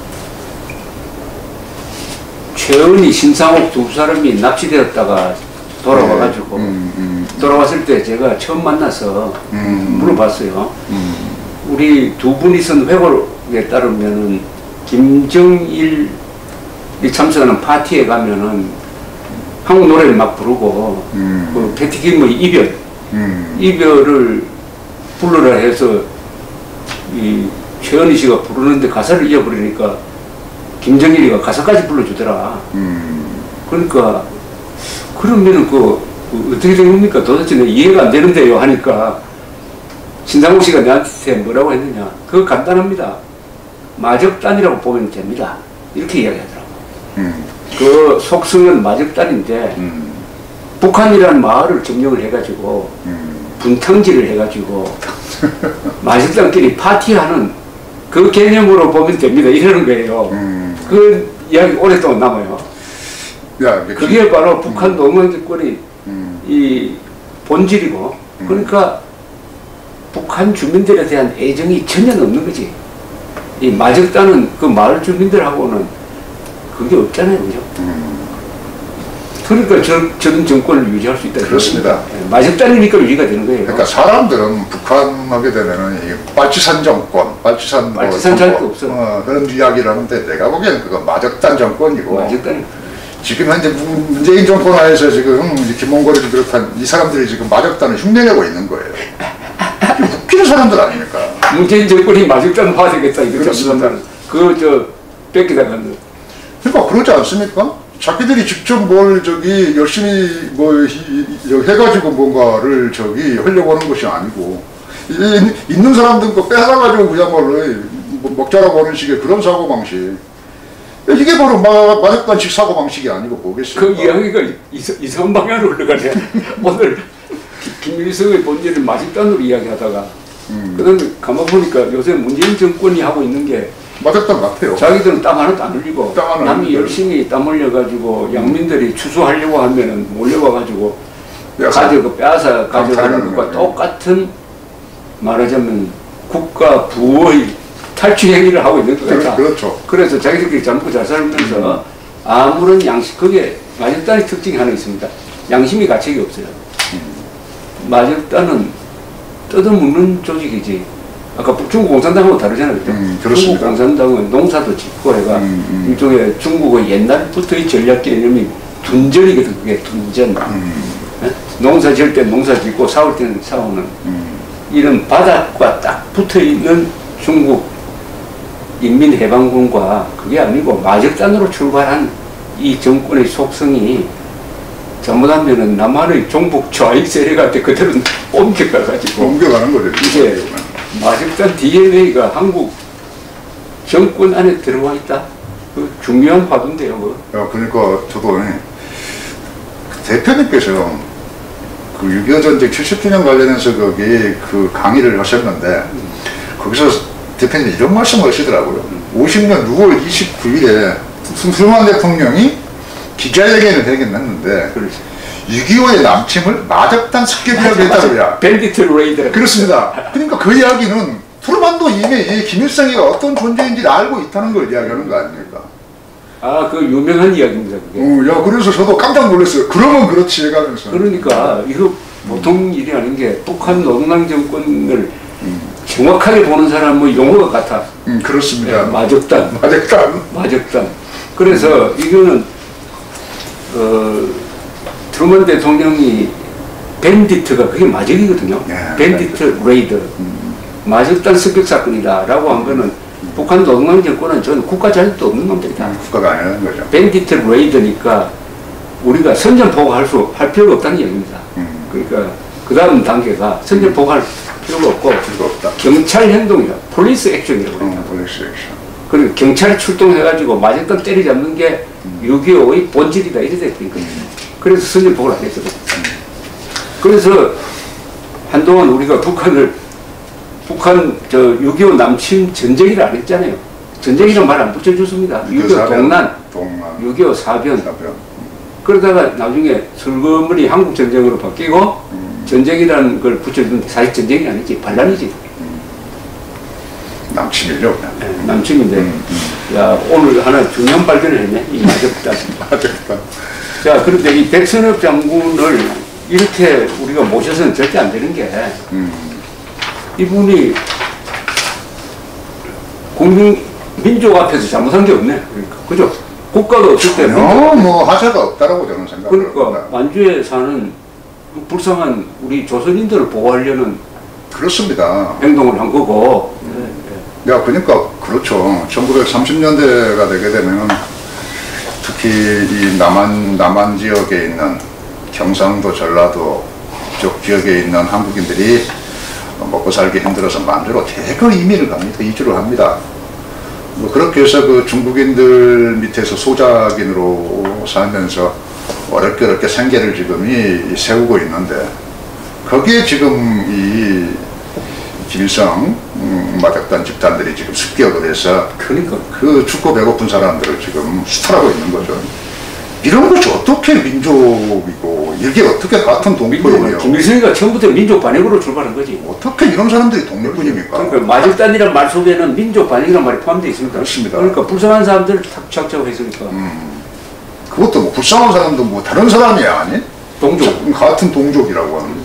최은희, 신상옥 두 사람이 납치되었다가 돌아와가지고 돌아왔을 때 제가 처음 만나서 물어봤어요. 우리 두 분이 쓴 회고록에 따르면은 김정일이 참석하는 파티에 가면은 한국 노래를 막 부르고 그 패티김의 이별을 부르라 해서 이 최은희 씨가 부르는데 가사를 잊어버리니까 김정일이가 가사까지 불러주더라. 그러니까 그러면은 그 어떻게 된 겁니까? 도대체 이해가 안 되는데요 하니까 신상욱 씨가 나한테 뭐라고 했느냐? 그거 간단합니다. 마적단이라고 보면 됩니다. 이렇게 이야기하더라고. 그 속성은 마적단인데 북한이라는 마을을 점령을 해가지고 분탕질을 해가지고 마식당끼리 파티하는 그 개념으로 보면 됩니다. 이러는 거예요. 그 이야기 오랫동안 남아요. 야, 그게 바로 북한 노무현 정권의 이 본질이고, 그러니까 북한 주민들에 대한 애정이 전혀 없는 거지. 이 마적단은 그 마을 주민들하고는 그게 없잖아요, 그죠? 그러니까 저런 정권을 유지할 수 있다. 그렇습니다. 마적단이니까 유지가 되는 거예요. 그러니까 사람들은 북한하게 되면은 이 빨치산 정권, 빨치산 잘도 없어. 그런 이야기를 하는데 내가 보기에는 그거 마적단 정권이고. 마적단. 지금 현재 문재인 정권 하에서 지금 김몽골이도 비롯한 이 사람들이 지금 마적단을 흉내내고 있는 거예요. 웃기는 사람들 아닙니까? 문재인 정권이 마적단화 되겠다 이거 그렇습니다. 그저 뺏기다가는. 그러니까 그러지 않습니까? 자기들이 직접 뭘 저기 열심히 뭐 해가지고 뭔가를 저기 하려고 하는 것이 아니고 있는 사람들 거 뺏어가지고 그야말로 먹자라고 하는 식의 그런 사고방식. 이게 바로 마적단식 사고방식이 아니고 뭐겠습니까? 그 이야기가 이상한 방향으로 흘러가네. 오늘 김일성의 본질을 마적단으로 이야기하다가 그다음에 가만 보니까 요새 문재인 정권이 하고 있는 게 마적단 같아요. 자기들은 땅 하나도 안 흘리고 남이 열심히 땀 흘려가지고 양민들이 추수하려고 하면은 몰려와가지고 빼앗아 가져가는 것과 똑같은, 말하자면 국가 부의 탈취 행위를 하고 있는 것 같다. 그렇죠. 그래서 자기들끼리 잘 먹고 잘 살면서 아무런 양식, 그게 마적단의 특징이 하나 있습니다. 양심이 가책이 없어요. 마적단은 뜯어먹는 조직이지. 아까 중국 공산당하고 다르잖아요. 중국 공산당은 농사도 짓고 해가 일종의 중국의 옛날부터의 전략 개념이 둔전이거든. 그게 둔전. 농사 지을 때 농사 짓고 싸울 때는 싸우는 이런 바닥과 딱 붙어있는 중국 인민해방군과 그게 아니고 마적단으로 출발한 이 정권의 속성이 잘못하면은 남한의 종북 좌익 세력한테 그대로 옮겨가는 거죠. 이제 마적단 DNA가 한국 정권 안에 들어와 있다. 그 중요한 화두인데요. 그러니까 저도 대표님께서 그 6.25 전쟁 70주년 관련해서 거기 그 강의를 하셨는데 거기서 대표님이 이런 말씀을 하시더라고요. 50년 6월 29일에孙中山 대통령이 기자회견을 했는데 6.25의 남침을 마적단 습격이라고 했다고요. 밴디트 레이드. 그렇습니다. 그러니까 그 이야기는 트루만도 이미 김일성이가 어떤 존재인지를 알고 있다는 걸 이야기하는 거 아닙니까? 아, 그 유명한 이야기입니다. 그게. 야, 그래서 저도 깜짝 놀랐어요. 그러면 그렇지 해가면서. 그러니까 이거 보통 일이 아닌 게 북한 노동당 정권을 정확하게 보는 사람은 용어가 같아. 그렇습니다. 네, 마적단. 마적단. 그래서 이거는 트루먼 대통령이 밴디트가 그게 마적이거든요. 밴디트 레이드. 마적단 습격 사건이다 라고 한 거는 북한 노동당 정권은 저는 국가 자격도 없는 놈들이다. 국가가 아니라는 거죠. 밴디트 레이드니까 우리가 선전포고할 필요가 없다는 얘기입니다. 그러니까 그 다음 단계가 선전포고할 필요가 없고 경찰 행동이야. 폴리스 액션이라고 합니다. 폴리스 액션. 그리고 경찰이 출동해가지고 마적단 때리잡는 게 6.25의 본질이다 이래 됐던 거예요. 그래서 선전포고를 안 했거든요. 그래서 한동안 우리가 북한 6.25 남침 전쟁이라 안 했잖아요. 전쟁이란 말 안 붙여줬습니다. 6.25 동란, 6.25 사변. 그러다가 나중에 슬그머니 한국 전쟁으로 바뀌고 전쟁이라는 걸 붙여주는데 사실 전쟁이 아니지, 반란이지. 남침이죠. 네, 남침인데, 야, 오늘 하나 중요한 발견을 했네. 이 마적단. 자, 그런데 이 백선엽 장군을 이렇게 우리가 모셔서는 절대 안 되는 게, 이분이 민족 앞에서 잘못한 게 없네. 그러니까. 그죠? 국가가 없을 때. 뭐 하자가 없다라고 저는 생각합니다. 그러니까 만주에 사는 불쌍한 우리 조선인들을 보호하려는 그렇습니다. 행동을 한 거고. 야, 그러니까 그렇죠. 1930년대가 되게 되면 특히 이 남한 지역에 있는 경상도, 전라도 쪽 지역에 있는 한국인들이 먹고 살기 힘들어서 만주로 대거 이민을 갑니다. 이주를 합니다. 뭐 그렇게 해서 그 중국인들 밑에서 소작인으로 살면서 어렵게 생계를 지금이 세우고 있는데 거기에 지금 이 김일성 마작단 집단들이 지금 습격을 해서 그러니까 그 죽고 배고픈 사람들을 지금 수탈하고 있는 거죠. 이런 것이 어떻게 민족이고 이게 어떻게 같은 동포이며 김일성이가 처음부터 민족 반역으로 출발한 거지. 어떻게 이런 사람들이 독립군입니까? 그러니까 마적단이라는 말 속에는 민족 반역이라는 말이 포함되어 있습니다. 그렇습니다. 그러니까 불쌍한 사람들을 탁 착착했으니까. 그것도 뭐 불쌍한 사람도 뭐 다른 사람이 아니? 동족. 같은 동족이라고 하는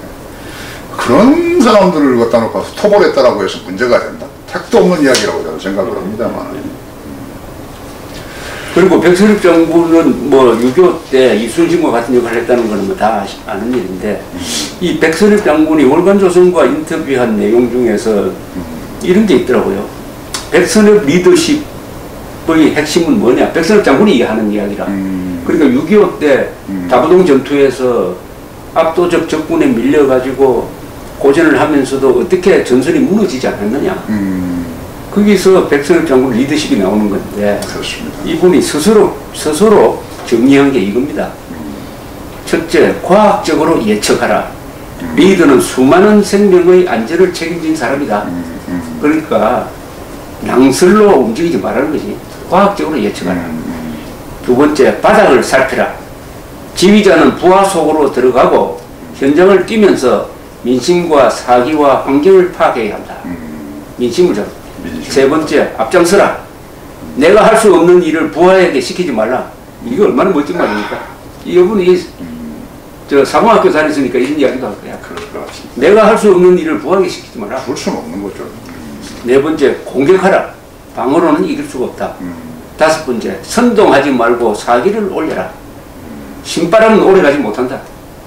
그런 사람들을 갖다 놓고 토벌했다라고 해서 문제가 된다? 택도 없는 이야기라고 저는 생각을 합니다만. 그리고 백선엽 장군은 뭐 6.25 때 이순신과 같은 역할을 했다는 거는 뭐 다 아는 일인데 이 백선엽 장군이 월간조선과 인터뷰한 내용 중에서 이런 게 있더라고요. 백선엽 리더십의 핵심은 뭐냐? 백선엽 장군이 하는 이야기라. 그러니까 6.25 때 다부동 전투에서 압도적 적군에 밀려가지고 고전을 하면서도 어떻게 전선이 무너지지 않았느냐. 거기서 백선엽 장군 리더십이 나오는 건데 그렇습니다. 이분이 스스로 정리한 게 이겁니다. 첫째, 과학적으로 예측하라. 리더는 수많은 생명의 안전을 책임진 사람이다. 그러니까 낭설로 움직이지 말라는 거지. 과학적으로 예측하라. 두 번째, 바닥을 살펴라. 지휘자는 부하 속으로 들어가고 현장을 뛰면서 민심과 사기와 환경을 파악해야 한다. 민심을 잡아. 세 번째, 앞장서라. 내가 할 수 없는 일을 부하에게 시키지 말라. 이거 얼마나 멋진 말입니까? 이분이 저 사관학교 다녔으니까 이런 이야기도 할 거야. 내가 할 수 없는 일을 부하에게 시키지 말라. 그럴 수는 없는 거죠. 네 번째, 공격하라. 방어로는 이길 수가 없다. 다섯 번째, 선동하지 말고 사기를 올려라. 신바람은 오래가지 못한다.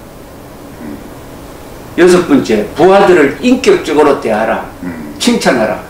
여섯 번째, 부하들을 인격적으로 대하라. 칭찬하라.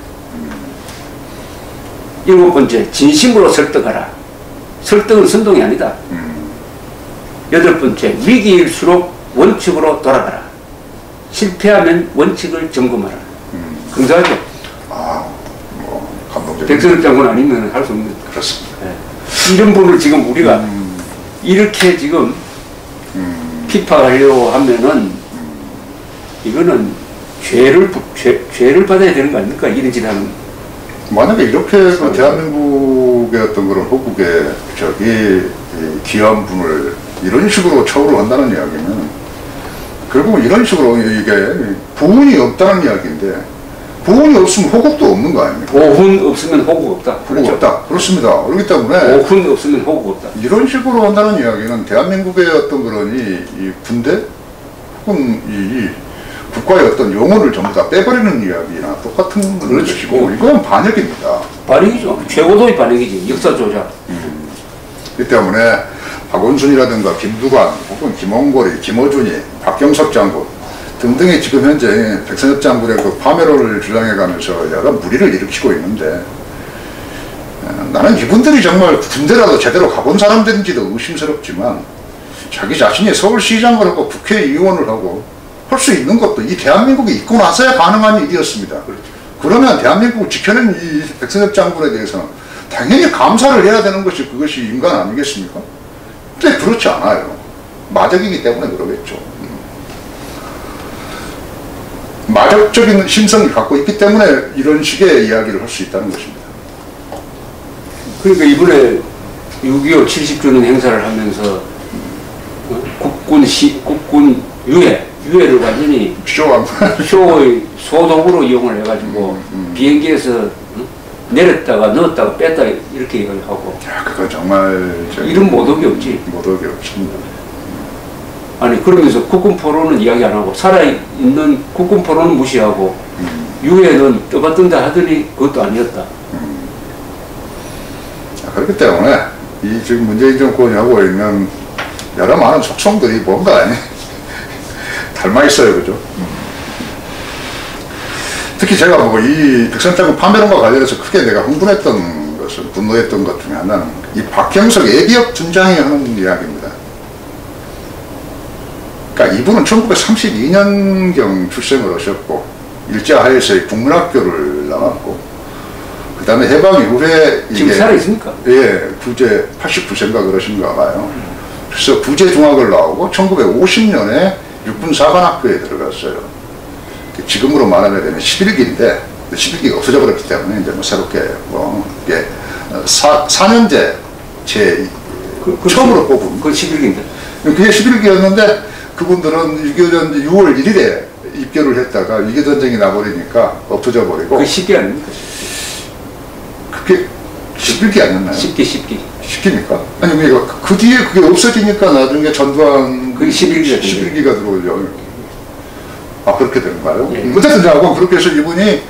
일곱 번째, 진심으로 설득하라. 설득은 선동이 아니다. 여덟 번째, 위기일수록 원칙으로 돌아가라. 실패하면 원칙을 점검하라. 긍정하죠? 뭐 감동적인. 백선엽 장군 아니면 할 수 없는. 그렇습니다. 네. 이런 분을 지금 우리가 이렇게 지금 피파하려고 하면은 이거는 죄를 받아야 되는 거 아닙니까? 이런 짓 하는. 만약에 이렇게 그 대한민국의 어떤 그런 호국의 귀한 분을 이런 식으로 처우를 한다는 이야기는 결국은 이런 식으로 이게 부운이 없다는 이야기인데 부운이 없으면 호국도 없는 거 아닙니까? 오훈 없으면 호국 없다. 호국 그렇죠? 없다. 그렇습니다. 그렇기 때문에 오훈 없으면 호국 없다. 이런 식으로 한다는 이야기는 대한민국의 어떤 그런 이 군대 혹은 이 국가의 어떤 영혼을 전부 다 빼버리는 이야기나 똑같은 것이고 이건 반역입니다. 반역이죠. 최고도의 반역이지. 역사 조작. 그렇기 때문에 박원순이라든가 김두관 혹은 김원걸이, 김어준이, 박경석 장군 등등이 지금 현재 백선엽 장군의 그 파멸을 주장해가면서 여러 무리를 일으키고 있는데 나는 이분들이 정말 군대라도 제대로 가본 사람들인지도 의심스럽지만 자기 자신이 서울시장을 하고 국회의원을 하고 할 수 있는 것도 이 대한민국이 있고 나서야 가능한 일이었습니다. 그러면 대한민국을 지켜낸 이 백선엽 장군에 대해서는 당연히 감사를 해야 되는 것이 그것이 인간 아니겠습니까? 근데 그렇지 않아요. 마적이기 때문에 그러겠죠. 마적적인 심성을 갖고 있기 때문에 이런 식의 이야기를 할 수 있다는 것입니다. 그러니까 이번에 6.25 70주년 행사를 하면서 국군 유해를 완전히 쇼의 소독으로 이용을 해가지고 비행기에서 내렸다가 넣었다가 뺐다 이렇게 하고. 야, 그건 정말 이런 모독이 없지. 모독이 없습니다. 아니 그러면서 국군 포로는 이야기 안 하고 살아있는 국군 포로는 무시하고 유해는 떠받든다 하더니 그것도 아니었다. 그렇기 때문에 이 지금 문재인 정권이 하고 있는 여러 많은 속성들이 뭔가 닮아 있어요, 그죠? 특히 제가 뭐 이 백선엽 장군 파멸론과 관련해서 크게 내가 흥분했던 것은 분노했던 것 중에 하나는 이 박경석 애기역 준장이 하는 이야기입니다. 그러니까 이분은 1932년경 출생을 하셨고 일제하에서의 국문학교를 나왔고 그 다음에 해방 이후에 지금 살아있습니까? 예, 구제 89세인가 그러신가 봐요. 그래서 구제 중학을 나오고 1950년에 육군 사관학교에 들어갔어요. 지금으로 말하면 11기인데 11기가 없어져 버렸기 때문에 이제 뭐 새롭게 뭐 이게 4년제 제 처음으로 뽑은 그 11기인데 그게 11기였는데 그분들은 6.25년 6월 1일에 입교를 했다가 위기전쟁이 나버리니까 없어져 버리고 그 10기 아닙니까? 그게 11기 아니었나요? 10기입니까? 아니 그 뒤에 그게 없어지니까 나중에 전두환 그게 11기가 들어오죠. 아 그렇게 되는가요? 예. 어쨌든 자고 그렇게 해서 이분이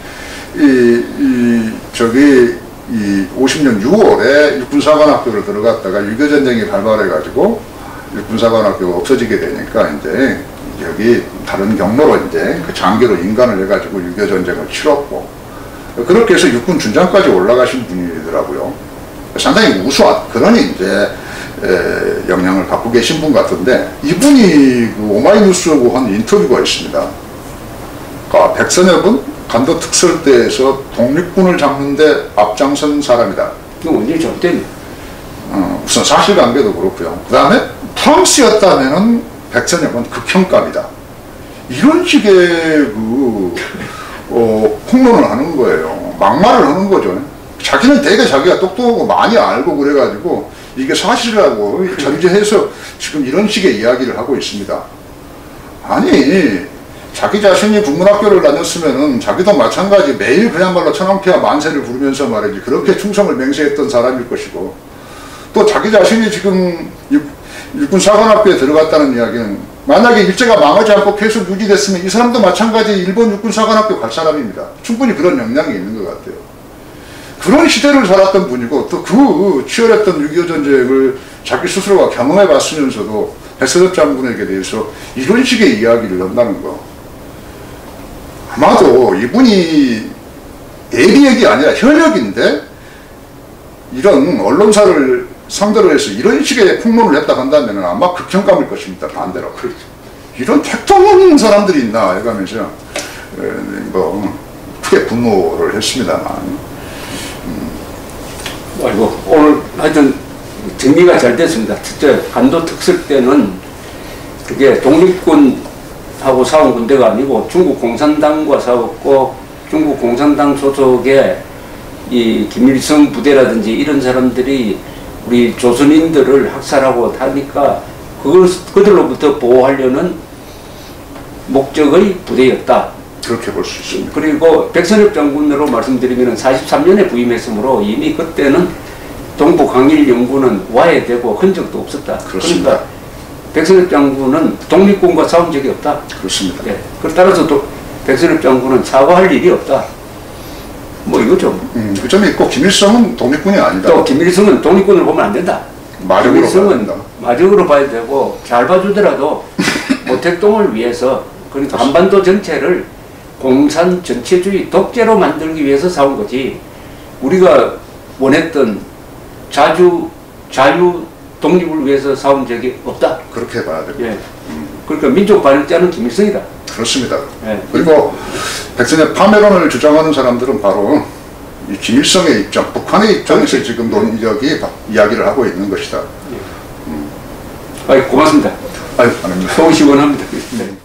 저기 50년 6월에 육군사관학교를 들어갔다가 유교전쟁이 발발해가지고 육군사관학교가 없어지게 되니까 이제 여기 다른 경로로 이제 그 장교로 인간을 해가지고 유교전쟁을 치렀고 그렇게 해서 육군 준장까지 올라가신 분이더라고요. 상당히 우수한 그런 이제 역량을 갖고 계신 분 같은데 이분이 그 오마이뉴스하고 한 인터뷰가 있습니다. 그러니까 백선엽은 간도 특설대에서 독립군을 잡는데 앞장선 사람이다. 이거 언제 잘못됐네. 우선 사실관계도 그렇고요. 그 다음에 프랑스였다면은 백선엽은 극형감이다. 이런 식의 그 폭로를 하는 거예요. 막말을 하는 거죠. 자기는 되게 자기가 똑똑하고 많이 알고 그래가지고 이게 사실이라고 전제해서 지금 이런 식의 이야기를 하고 있습니다. 아니 자기 자신이 국문학교를 다녔으면은 자기도 마찬가지 매일 그야말로 천황폐하 만세를 부르면서 말이지 그렇게 충성을 맹세했던 사람일 것이고 또 자기 자신이 지금 육군사관학교에 들어갔다는 이야기는 만약에 일제가 망하지 않고 계속 유지됐으면 이 사람도 마찬가지 일본 육군사관학교 갈 사람입니다. 충분히 그런 역량이 있는 것 같아요. 그런 시대를 살았던 분이고 또 그 치열했던 6.25 전쟁을 자기 스스로가 경험해 봤으면서도 백선엽 장군에게 대해서 이런 식의 이야기를 한다는 거 아마도 이분이 예비역이 아니라 현역인데 이런 언론사를 상대로 해서 이런 식의 폭로를 했다 한다면 아마 극형감일 것입니다. 반대로. 이런 택도 없는 사람들이 있나 해가면서 뭐 크게 분노를 했습니다만 아이고 오늘 하여튼 정리가 잘 됐습니다. 첫째 간도 특설 때는 그게 독립군하고 싸운 군대가 아니고 중국 공산당과 싸웠고 중국 공산당 소속의 이 김일성 부대라든지 이런 사람들이 우리 조선인들을 학살하고 하니까 그들로부터 보호하려는 목적의 부대였다. 그렇게 볼 수 있습니다. 그리고 백선엽 장군으로 말씀드리면 43년에 부임했으므로 이미 그때는 동북항일연구는 와해되고 흔적도 없었다. 그렇습니다. 그러니까 백선엽 장군은 독립군과 싸운 적이 없다. 그렇습니다. 예. 따라서 또 백선엽 장군은 사과할 일이 없다. 뭐 이거죠. 그 점이 있고 김일성은 독립군이 아니다. 또 김일성은 독립군을 보면 안 된다. 마적으로 봐야 김일성은 된다. 마적으로 봐야 되고 잘 봐주더라도 모택동을 위해서 그러니까 한반도 전체를 공산 전체주의 독재로 만들기 위해서 싸운 거지 우리가 원했던 자유 독립을 위해서 싸운 적이 없다. 그렇게 봐야 됩니다. 예. 그러니까 민족 반역자는 김일성이다. 그렇습니다. 예. 그리고 백선엽 파멸론을 주장하는 사람들은 바로 이 김일성의 입장, 북한의 입장에서 지금 논의력이 이야기를 하고 있는 것이다. 고맙습니다. 아닙니다. 속이 시원합니다. 네.